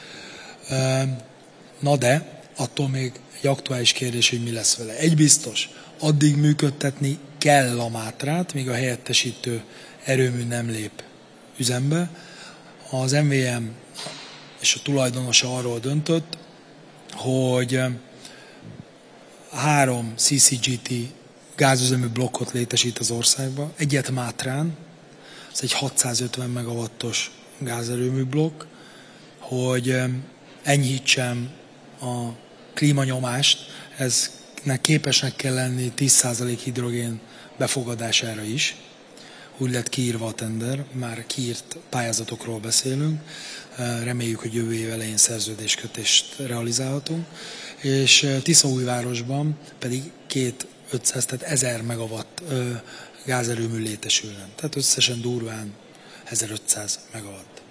Na de, attól még egy aktuális kérdés, hogy mi lesz vele. Egy biztos, addig működtetni kell a Mátrát, míg a helyettesítő erőmű nem lép üzembe. Az em vé em és a tulajdonosa arról döntött, hogy három cé cé gé té gázüzemű blokkot létesít az országba, egyet Mátrán, ez egy hatszázötven megawattos gázerőmű blokk, hogy enyhítsem a klímanyomást, eznek képesnek kell lenni tíz százalék hidrogén befogadására is. Úgy lett kiírva a tender, már kiírt pályázatokról beszélünk, reméljük, hogy jövő év elején szerződéskötést realizálhatunk, és Tiszaújvárosban pedig két ötszáz, tehát ezer megawatt gázerőmű létesülne. Tehát összesen durván ezerötszáz megawatt.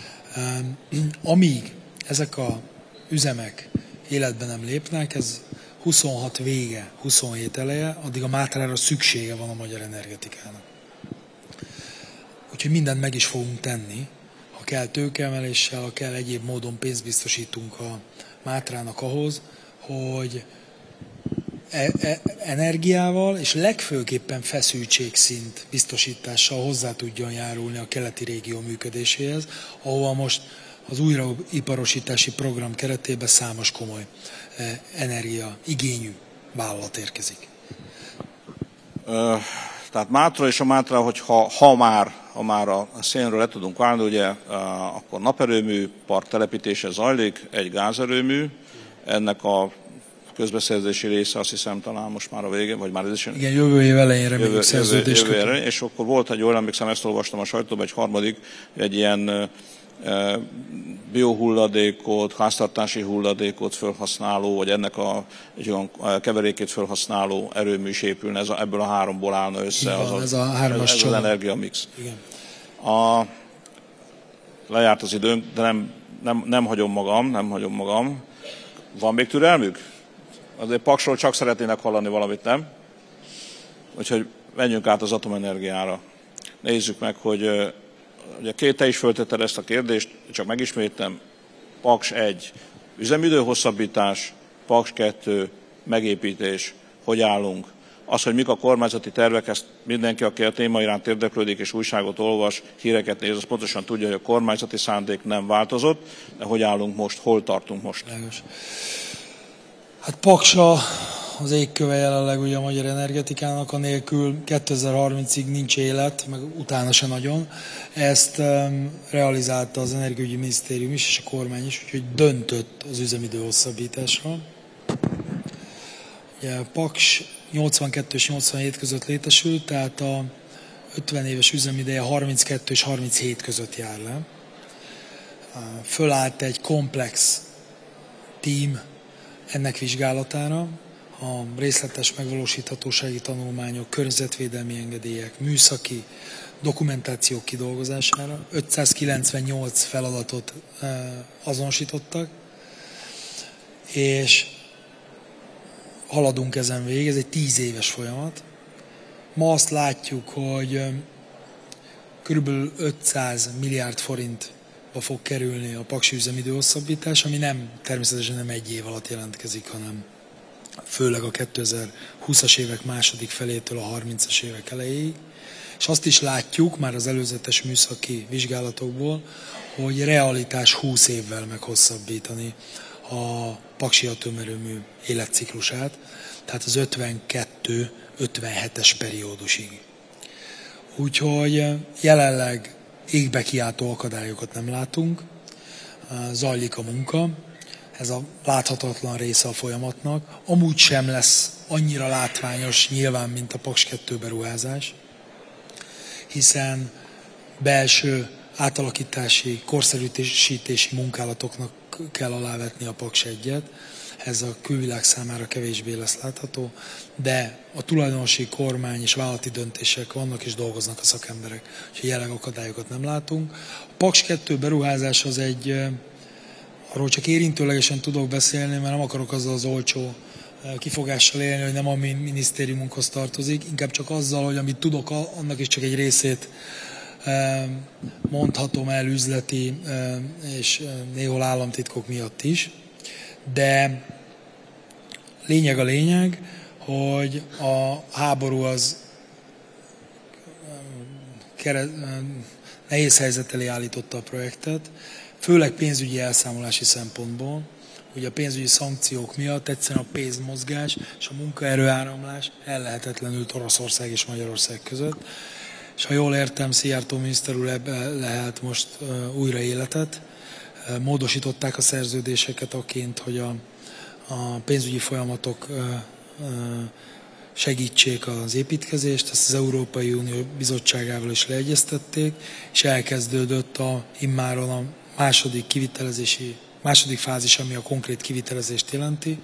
Amíg ezek az üzemek életben nem lépnek, ez huszonhat vége, huszonhét eleje, addig a Mátrára szüksége van a magyar energetikának. Úgyhogy mindent meg is fogunk tenni, ha kell tőkeemeléssel, ha kell egyéb módon pénzt biztosítunk a Mátrának ahhoz, hogy e- e- energiával és legfőképpen feszültségszint biztosítással hozzá tudjon járulni a keleti régió működéséhez, ahova most az újraiparosítási program keretében számos komoly energia igényű vállalat érkezik. Uh, tehát Mátra és a Mátra, hogy ha, ha már, ha már a szénről le tudunk válni, ugye, uh, akkor naperőmű park telepítése zajlik, egy gázerőmű, ennek a közbeszerzési része azt hiszem talán most már a végén, vagy már ez is... Igen, jövő év elején reméljük szerződést jövő, jövő, és akkor volt egy olyan, emlékszem, ezt olvastam a sajtóban, egy harmadik, egy ilyen biohulladékot, háztartási hulladékot felhasználó, vagy ennek a, egy olyan keverékét felhasználó erőmű is épülne, ez a, ebből a háromból állna össze. Igen, az, ez a hármas ez az energiamix. Igen. A, lejárt az időnk, de nem, nem, nem hagyom magam, nem hagyom magam. Van még türelmük? Azért Paksról csak szeretnének hallani valamit, nem? Úgyhogy menjünk át az atomenergiára. Nézzük meg, hogy ugye két te is föltetted ezt a kérdést, csak megismétem. Paks egy, üzemidő hosszabbítás, Paks kettő, megépítés, hogy állunk. Az, hogy mik a kormányzati tervek, ezt mindenki, aki a téma iránt érdeklődik és újságot olvas, híreket néz, az pontosan tudja, hogy a kormányzati szándék nem változott, de hogy állunk most, hol tartunk most? Hát Paksa az égköve jelenleg ugye a magyar energetikának, anélkül kétezer-harmincig nincs élet, meg utána se nagyon. Ezt um, realizálta az Energiaügyi Minisztérium is, és a kormány is, úgyhogy döntött az üzemidő hosszabbításról. Ugye Paks nyolcvankettő és nyolcvanhét között létesült, tehát a ötven éves üzemideje harminckettő és harminchét között jár le. Fölállt egy komplex tím ennek vizsgálatára, a részletes megvalósíthatósági tanulmányok, környezetvédelmi engedélyek, műszaki dokumentációk kidolgozására. ötszázkilencvennyolc feladatot azonosítottak, és haladunk ezen végig, ez egy tíz éves folyamat. Ma azt látjuk, hogy körülbelül ötszáz milliárd forintba fog kerülni a paksi üzemidő hosszabbítás, ami nem, természetesen nem egy év alatt jelentkezik, hanem főleg a kétezer-húszas évek második felétől a harmincas évek elejéig. És azt is látjuk már az előzetes műszaki vizsgálatokból, hogy realitás húsz évvel meghosszabbítani a paksi atomerőmű életciklusát, tehát az ötvenkettő ötvenhetes periódusig. Úgyhogy jelenleg égbe kiáltó akadályokat nem látunk, zajlik a munka, ez a láthatatlan része a folyamatnak. Amúgy sem lesz annyira látványos nyilván, mint a Paks kettő beruházás, hiszen belső átalakítási, korszerűsítési munkálatoknak kell alávetni a Paks egyet. Ez a külvilág számára kevésbé lesz látható, de a tulajdonosi, kormány és vállalati döntések vannak és dolgoznak a szakemberek, úgyhogy jelenleg akadályokat nem látunk. A Paks kettő beruházás az egy, arról csak érintőlegesen tudok beszélni, mert nem akarok azzal az olcsó kifogással élni, hogy nem a minisztériumunkhoz tartozik, inkább csak azzal, hogy amit tudok, annak is csak egy részét mondhatom el üzleti és néhol államtitkok miatt is. De lényeg a lényeg, hogy a háború az nehéz helyzet elé állította a projektet, főleg pénzügyi elszámolási szempontból. Ugye a pénzügyi szankciók miatt egyszerűen a pénzmozgás és a munkaerőáramlás ellehetetlenült Oroszország és Magyarország között. És ha jól értem, Szijjártó miniszter úr ebbe lehet most újra életet. Módosították a szerződéseket aként, hogy a, a pénzügyi folyamatok segítsék az építkezést, ezt az Európai Unió Bizottságával is leegyeztették, és elkezdődött a, immáron a második kivitelezési, második fázis, ami a konkrét kivitelezést jelenti.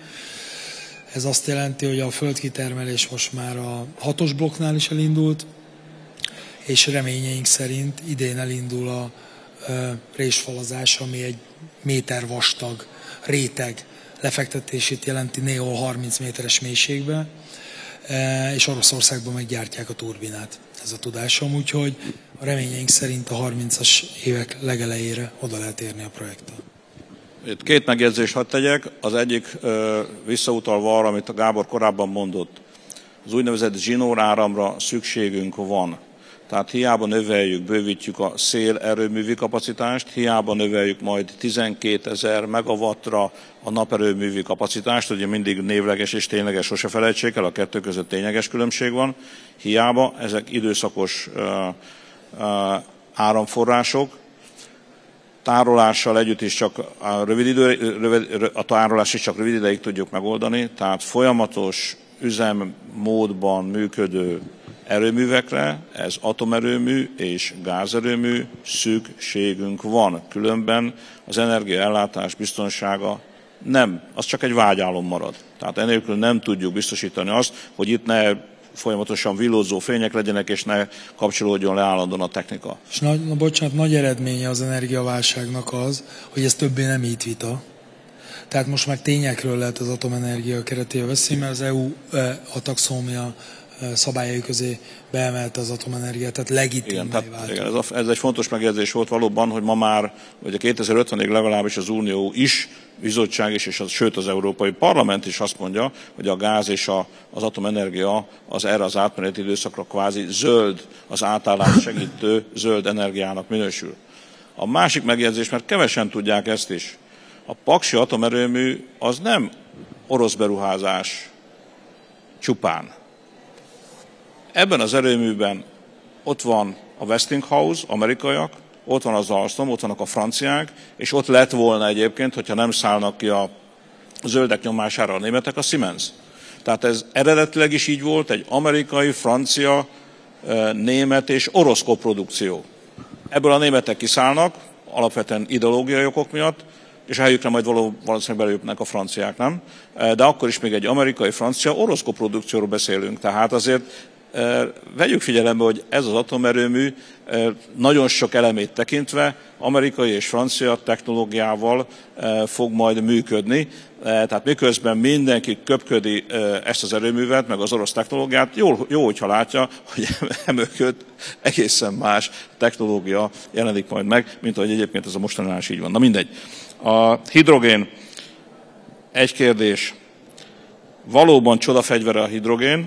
Ez azt jelenti, hogy a földkitermelés most már a hatos blokknál is elindult, és reményeink szerint idén elindul a résfalazás, ami egy méter vastag réteg lefektetését jelenti néhol harminc méteres mélységbe, és Oroszországban meggyártják a turbinát. Ez a tudásom, úgyhogy a reményeink szerint a harmincas évek legelejére oda lehet érni a projekttel. Itt két megjegyzést hadd tegyek. Az egyik visszautalva arra, amit a Gábor korábban mondott. Az úgynevezett zsinóráramra szükségünk van. Tehát hiába növeljük, bővítjük a szélerőművi kapacitást, hiába növeljük majd tizenkétezer megawattra a naperőművi kapacitást, ugye mindig névleges és tényleges, sose felejtsék el, a kettő között tényleges különbség van, hiába ezek időszakos uh, uh, áramforrások, tárolással együtt is csak a, rövid idő, rövid, a tárolás is csak rövid ideig tudjuk megoldani, tehát folyamatos üzemmódban működő erőművekre, ez atomerőmű és gázerőmű szükségünk van. Különben az energiaellátás biztonsága nem, az csak egy vágyálom marad. Tehát enélkül nem tudjuk biztosítani azt, hogy itt ne folyamatosan villózó fények legyenek, és ne kapcsolódjon le állandóan a technika. És nagy, na bocsánat, nagy eredménye az energiaválságnak az, hogy ez többé nem itt vita. Tehát most már tényekről lehet az atomenergia keretében beszélni, mert az é u a taxómia szabályai közé beemelte az atomenergiát, tehát legitimé vált. Igen, ez, a, ez egy fontos megjegyzés volt valóban, hogy ma már, hogy a kétezer-ötvenig legalábbis az Unió is, bizottság is, és az, sőt az Európai Parlament is azt mondja, hogy a gáz és a, az atomenergia az erre az átmeneti időszakra kvázi zöld, az átállást segítő zöld energiának minősül. A másik megjegyzés, mert kevesen tudják ezt is, a paksi atomerőmű az nem orosz beruházás csupán. Ebben az erőműben ott van a Westinghouse, amerikaiak, ott van az Alstom, ott vannak a franciák, és ott lett volna egyébként, hogyha nem szállnak ki a zöldek nyomására a németek, a Siemens. Tehát ez eredetileg is így volt, egy amerikai, francia, német és orosz koprodukció. Ebből a németek kiszállnak, alapvetően ideológiai okok miatt, és a helyükre majd valószínűleg belépnek a franciák, nem? De akkor is még egy amerikai, francia, orosz koprodukcióról beszélünk. Tehát azért vegyük figyelembe, hogy ez az atomerőmű nagyon sok elemét tekintve amerikai és francia technológiával fog majd működni. Tehát miközben mindenki köpködi ezt az erőművet, meg az orosz technológiát, jó, jó hogyha látja, hogy emögött egészen más technológia jelenik majd meg, mint ahogy egyébként ez a mostanában is így van. Na mindegy. A hidrogén, egy kérdés. Valóban csodafegyvere a hidrogén,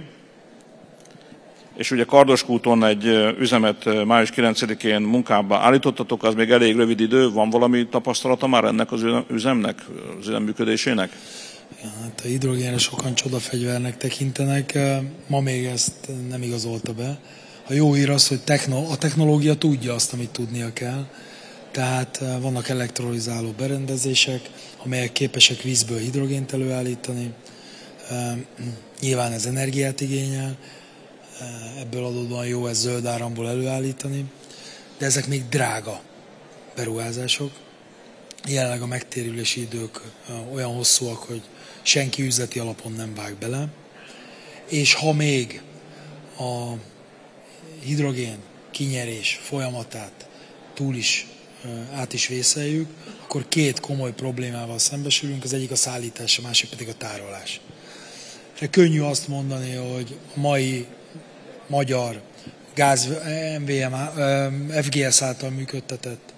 és ugye Kardoskúton egy üzemet május kilencedikén munkába állítottatok, az még elég rövid idő, van valami tapasztalata már ennek az üzemnek, az üzem működésének? Hát a hidrogénre sokan csodafegyvernek tekintenek, ma még ezt nem igazolta be. A jó hír az, hogy a technológia tudja azt, amit tudnia kell. Tehát vannak elektrolizáló berendezések, amelyek képesek vízből hidrogént előállítani. Nyilván ez energiát igényel, ebből adódóan jó ez zöld áramból előállítani, de ezek még drága beruházások. Jelenleg a megtérülési idők olyan hosszúak, hogy senki üzleti alapon nem vág bele, és ha még a hidrogén kinyerés folyamatát túl is át is vészeljük, akkor két komoly problémával szembesülünk, az egyik a szállítás, a másik pedig a tárolás. De könnyű azt mondani, hogy a mai magyar gáz, em vé em, ef gé es által működtetett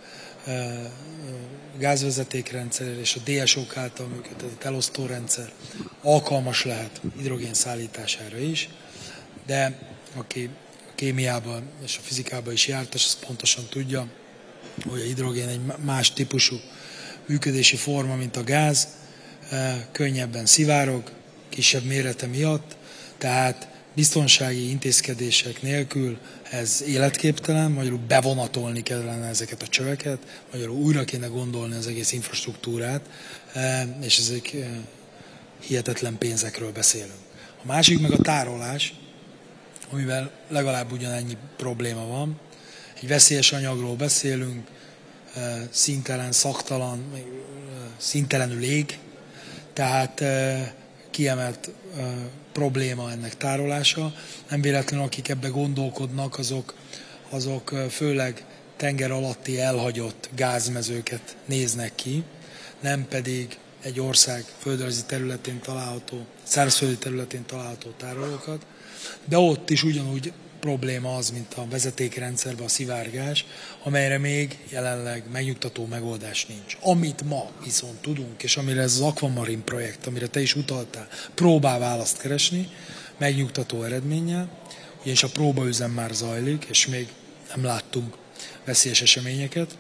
gázvezetékrendszer és a dé es o-k által működtetett elosztórendszer alkalmas lehet hidrogén szállítására is, de aki a kémiában és a fizikában is jártas, az pontosan tudja, hogy a hidrogén egy más típusú működési forma, mint a gáz, könnyebben szivárog, kisebb mérete miatt, tehát biztonsági intézkedések nélkül ez életképtelen, magyarul bevonatolni kellene ezeket a csöveket, magyarul újra kéne gondolni az egész infrastruktúrát, és ezek hihetetlen pénzekről beszélünk. A másik meg a tárolás, amivel legalább ugyanennyi probléma van. Egy veszélyes anyagról beszélünk, színtelen, szaktalan, színtelenül ég, tehát kiemelt probléma ennek tárolása. Nem véletlenül, akik ebbe gondolkodnak, azok, azok főleg tenger alatti elhagyott gázmezőket néznek ki, nem pedig egy ország földrajzi területén található, szárazföldi területén található tárolókat, de ott is ugyanúgy probléma az, mint a vezetékrendszerben a szivárgás, amelyre még jelenleg megnyugtató megoldás nincs. Amit ma viszont tudunk, és amire ez az Aquamarin projekt, amire te is utaltál, próbál választ keresni, megnyugtató eredménnyel, ugyanis a próbaüzem már zajlik, és még nem láttunk veszélyes eseményeket,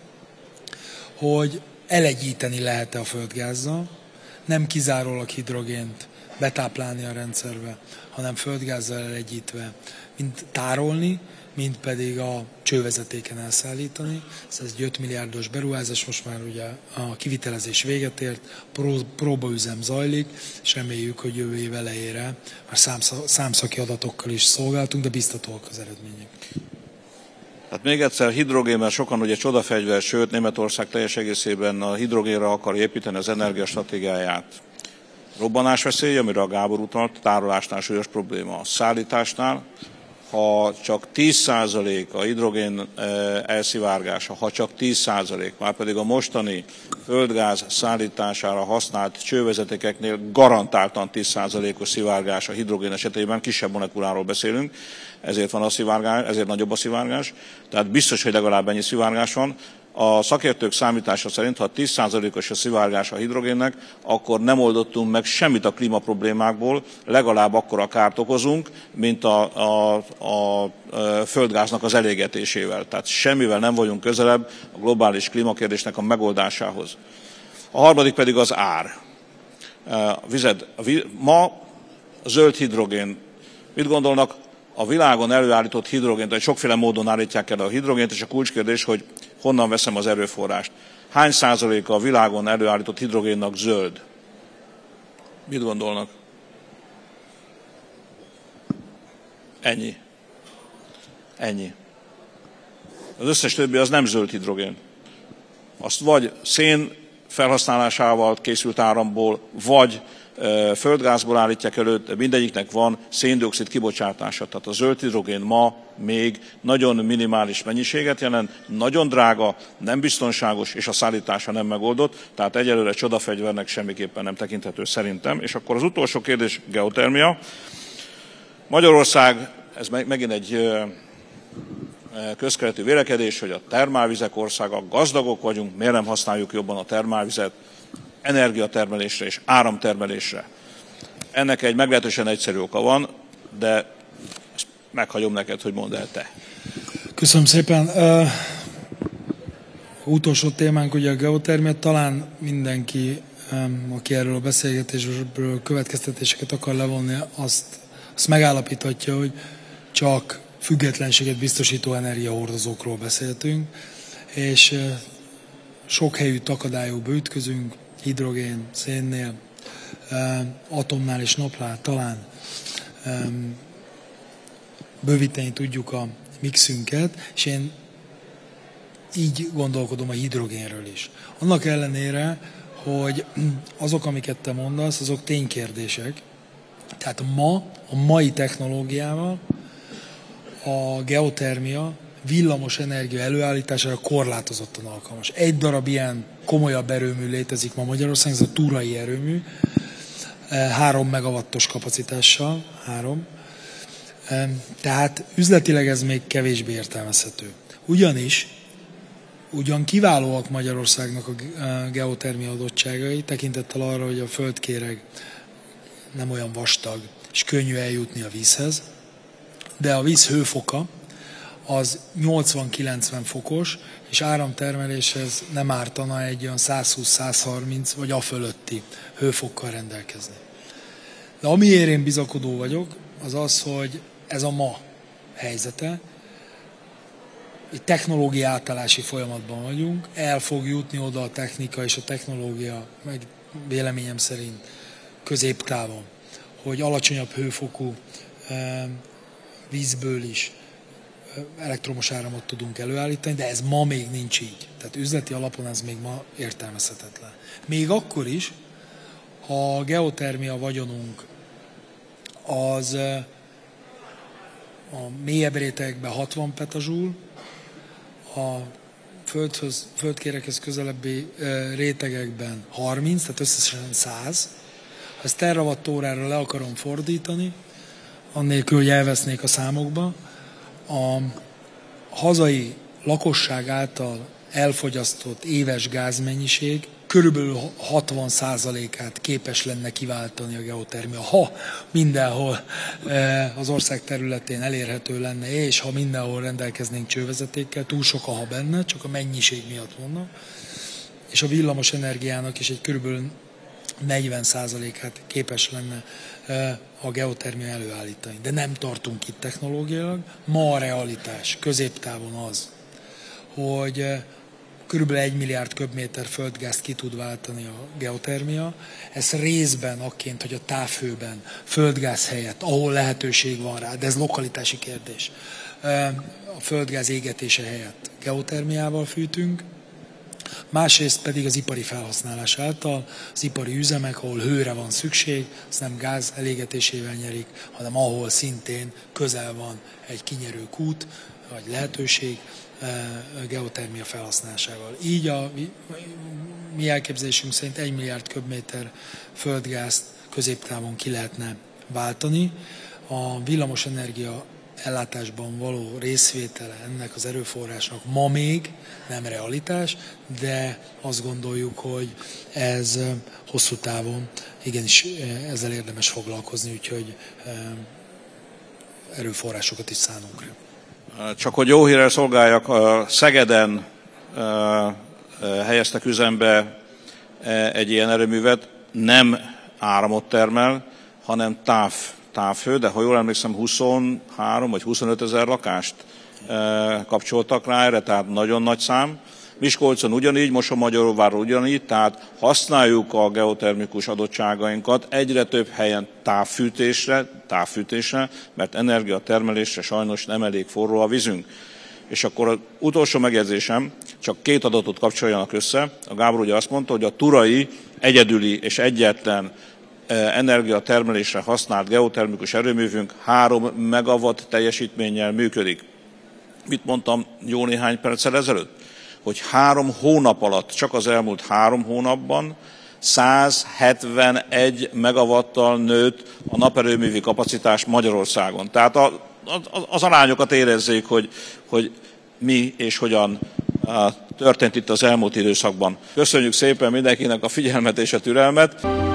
hogy elegyíteni lehet-e a földgázzal, nem kizárólag hidrogént betáplálni a rendszerbe, hanem földgázzal elegyítve, mint tárolni, mint pedig a csővezetéken elszállítani. Ez egy öt milliárdos beruházás, most már ugye a kivitelezés véget ért, próbaüzem zajlik, és reméljük, hogy jövő év elejére már számszaki adatokkal is szolgáltunk, de biztatóak az eredmények. Hát még egyszer hidrogén, mert sokan ugye csodafegyver, sőt Németország teljes egészében a hidrogénre akar építeni az energiastratégiáját. Robbanásveszély, amire a Gábor utalt, tárolásnál súlyos probléma. A szállításnál, ha csak tíz százalék a hidrogén elszivárgása, ha csak tíz százalék, már pedig a mostani földgáz szállítására használt csővezetékeknél garantáltan tíz százalékos szivárgás a hidrogén esetében, kisebb molekuláról beszélünk, ezért van a szivárgás, ezért nagyobb a szivárgás, tehát biztos, hogy legalább ennyi szivárgás van. A szakértők számítása szerint, ha tíz százalékos a szivárgás a hidrogénnek, akkor nem oldottunk meg semmit a klímaproblémákból, legalább akkora kárt okozunk, mint a, a, a földgáznak az elégetésével. Tehát semmivel nem vagyunk közelebb a globális klímakérdésnek a megoldásához. A harmadik pedig az ár. A vized, a víz, ma a zöld hidrogén. Mit gondolnak? A világon előállított hidrogént, vagy sokféle módon állítják el a hidrogént, és a kulcskérdés, hogy honnan veszem az erőforrást. Hány százaléka a világon előállított hidrogénnak zöld? Mit gondolnak? Ennyi. Ennyi. Az összes többi az nem zöld hidrogén. Azt vagy szén felhasználásával készült áramból, vagy földgázból állítják elő, de mindegyiknek van szén-dioxid kibocsátása. Tehát a zöld hidrogén ma még nagyon minimális mennyiséget jelent, nagyon drága, nem biztonságos, és a szállítása nem megoldott, tehát egyelőre csodafegyvernek semmiképpen nem tekinthető szerintem. És akkor az utolsó kérdés, geotermia. Magyarország, ez megint egy közkeletű vélekedés, hogy a termálvizek országa, gazdagok vagyunk, miért nem használjuk jobban a termálvizet energiatermelésre és áramtermelésre. Ennek egy meglehetősen egyszerű oka van, de ezt meghagyom neked, hogy mondd el te. Köszönöm szépen. Uh, utolsó témánk ugye a geotermia. Talán mindenki uh, aki erről a beszélgetésről következtetéseket akar levonni, azt, azt megállapíthatja, hogy csak függetlenséget biztosító energiahordozókról beszéltünk, és sok helyütt akadályokba ütközünk, hidrogén, szénnél, atomnál és napnál talán bővíteni tudjuk a mixünket, és én így gondolkodom a hidrogénről is. Annak ellenére, hogy azok, amiket te mondasz, azok ténykérdések. Tehát ma, a mai technológiával a geotermia villamos energia előállítására korlátozottan alkalmas. Egy darab ilyen komolyabb erőmű létezik ma Magyarországon, ez a Turai erőmű, három megawattos kapacitással, három. Tehát üzletileg ez még kevésbé értelmezhető. Ugyanis, ugyan kiválóak Magyarországnak a geotermia adottságai, tekintettel arra, hogy a földkéreg nem olyan vastag, és könnyű eljutni a vízhez, de a víz hőfoka az nyolcvan-kilencven fokos, és áramtermeléshez nem ártana egy olyan százhúsz-százharminc vagy a fölötti hőfokkal rendelkezni. De amiért én bizakodó vagyok, az az, hogy ez a ma helyzete, egy technológia átállási folyamatban vagyunk, el fog jutni oda a technika és a technológia, meg véleményem szerint középtávon, hogy alacsonyabb hőfokú vízből is elektromos áramot tudunk előállítani, de ez ma még nincs így. Tehát üzleti alapon ez még ma értelmezhetetlen. Még akkor is, ha a geotermia vagyonunk az a mélyebb rétegekben hatvan petazsúl, a földhöz, földkérekhez közelebbi rétegekben harminc, tehát összesen száz. Ha ezt terawatt-órára le akarom fordítani, annélkül, hogy elvesznék a számokba, a hazai lakosság által elfogyasztott éves gázmennyiség körülbelül hatvan százalékát képes lenne kiváltani a geotermia, ha mindenhol az ország területén elérhető lenne, és ha mindenhol rendelkeznénk csővezetékkel, túl sok a ha benne, csak a mennyiség miatt vannak, és a villamos energiának is egy körülbelül negyven százalékát képes lenne a geotermia előállítani. De nem tartunk itt technológiailag. Ma a realitás középtávon az, hogy körülbelül egy milliárd köbméter földgázt ki tud váltani a geotermia. Ez részben akként, hogy a távhőben földgáz helyett, ahol lehetőség van rá, de ez lokalitási kérdés, a földgáz égetése helyett geotermiával fűtünk, másrészt pedig az ipari felhasználás által, az ipari üzemek, ahol hőre van szükség, azt nem gáz elégetésével nyerik, hanem ahol szintén közel van egy kinyerő kút, vagy lehetőség geotermia felhasználásával. Így a mi elképzelésünk szerint egy milliárd köbméter földgázt középtávon ki lehetne váltani. A villamosenergia ellátásban való részvétele ennek az erőforrásnak ma még nem realitás, de azt gondoljuk, hogy ez hosszú távon igenis ezzel érdemes foglalkozni, úgyhogy erőforrásokat is szánunk rá. Csak hogy jó hírrel szolgáljak, Szegeden helyeztek üzembe egy ilyen erőművet, nem áramot termel, hanem táv, távhő, de ha jól emlékszem, huszonhárom vagy huszonöt ezer lakást kapcsoltak rá erre, tehát nagyon nagy szám. Miskolcon ugyanígy, Mosonmagyaróváron ugyanígy, tehát használjuk a geotermikus adottságainkat egyre több helyen távfűtésre, távfűtésre, mert energiatermelésre sajnos nem elég forró a vízünk. És akkor az utolsó megjegyzésem, csak két adatot kapcsoljanak össze. A Gábor ugye azt mondta, hogy a turai egyedüli és egyetlen energiatermelésre használt geotermikus erőművünk három megawatt teljesítménnyel működik. Mit mondtam jó néhány perccel ezelőtt? Hogy három hónap alatt, csak az elmúlt három hónapban száz hetvenegy megawattal nőtt a naperőművi kapacitás Magyarországon. Tehát a, a, az arányokat érezzék, hogy, hogy mi és hogyan történt itt az elmúlt időszakban. Köszönjük szépen mindenkinek a figyelmet és a türelmet!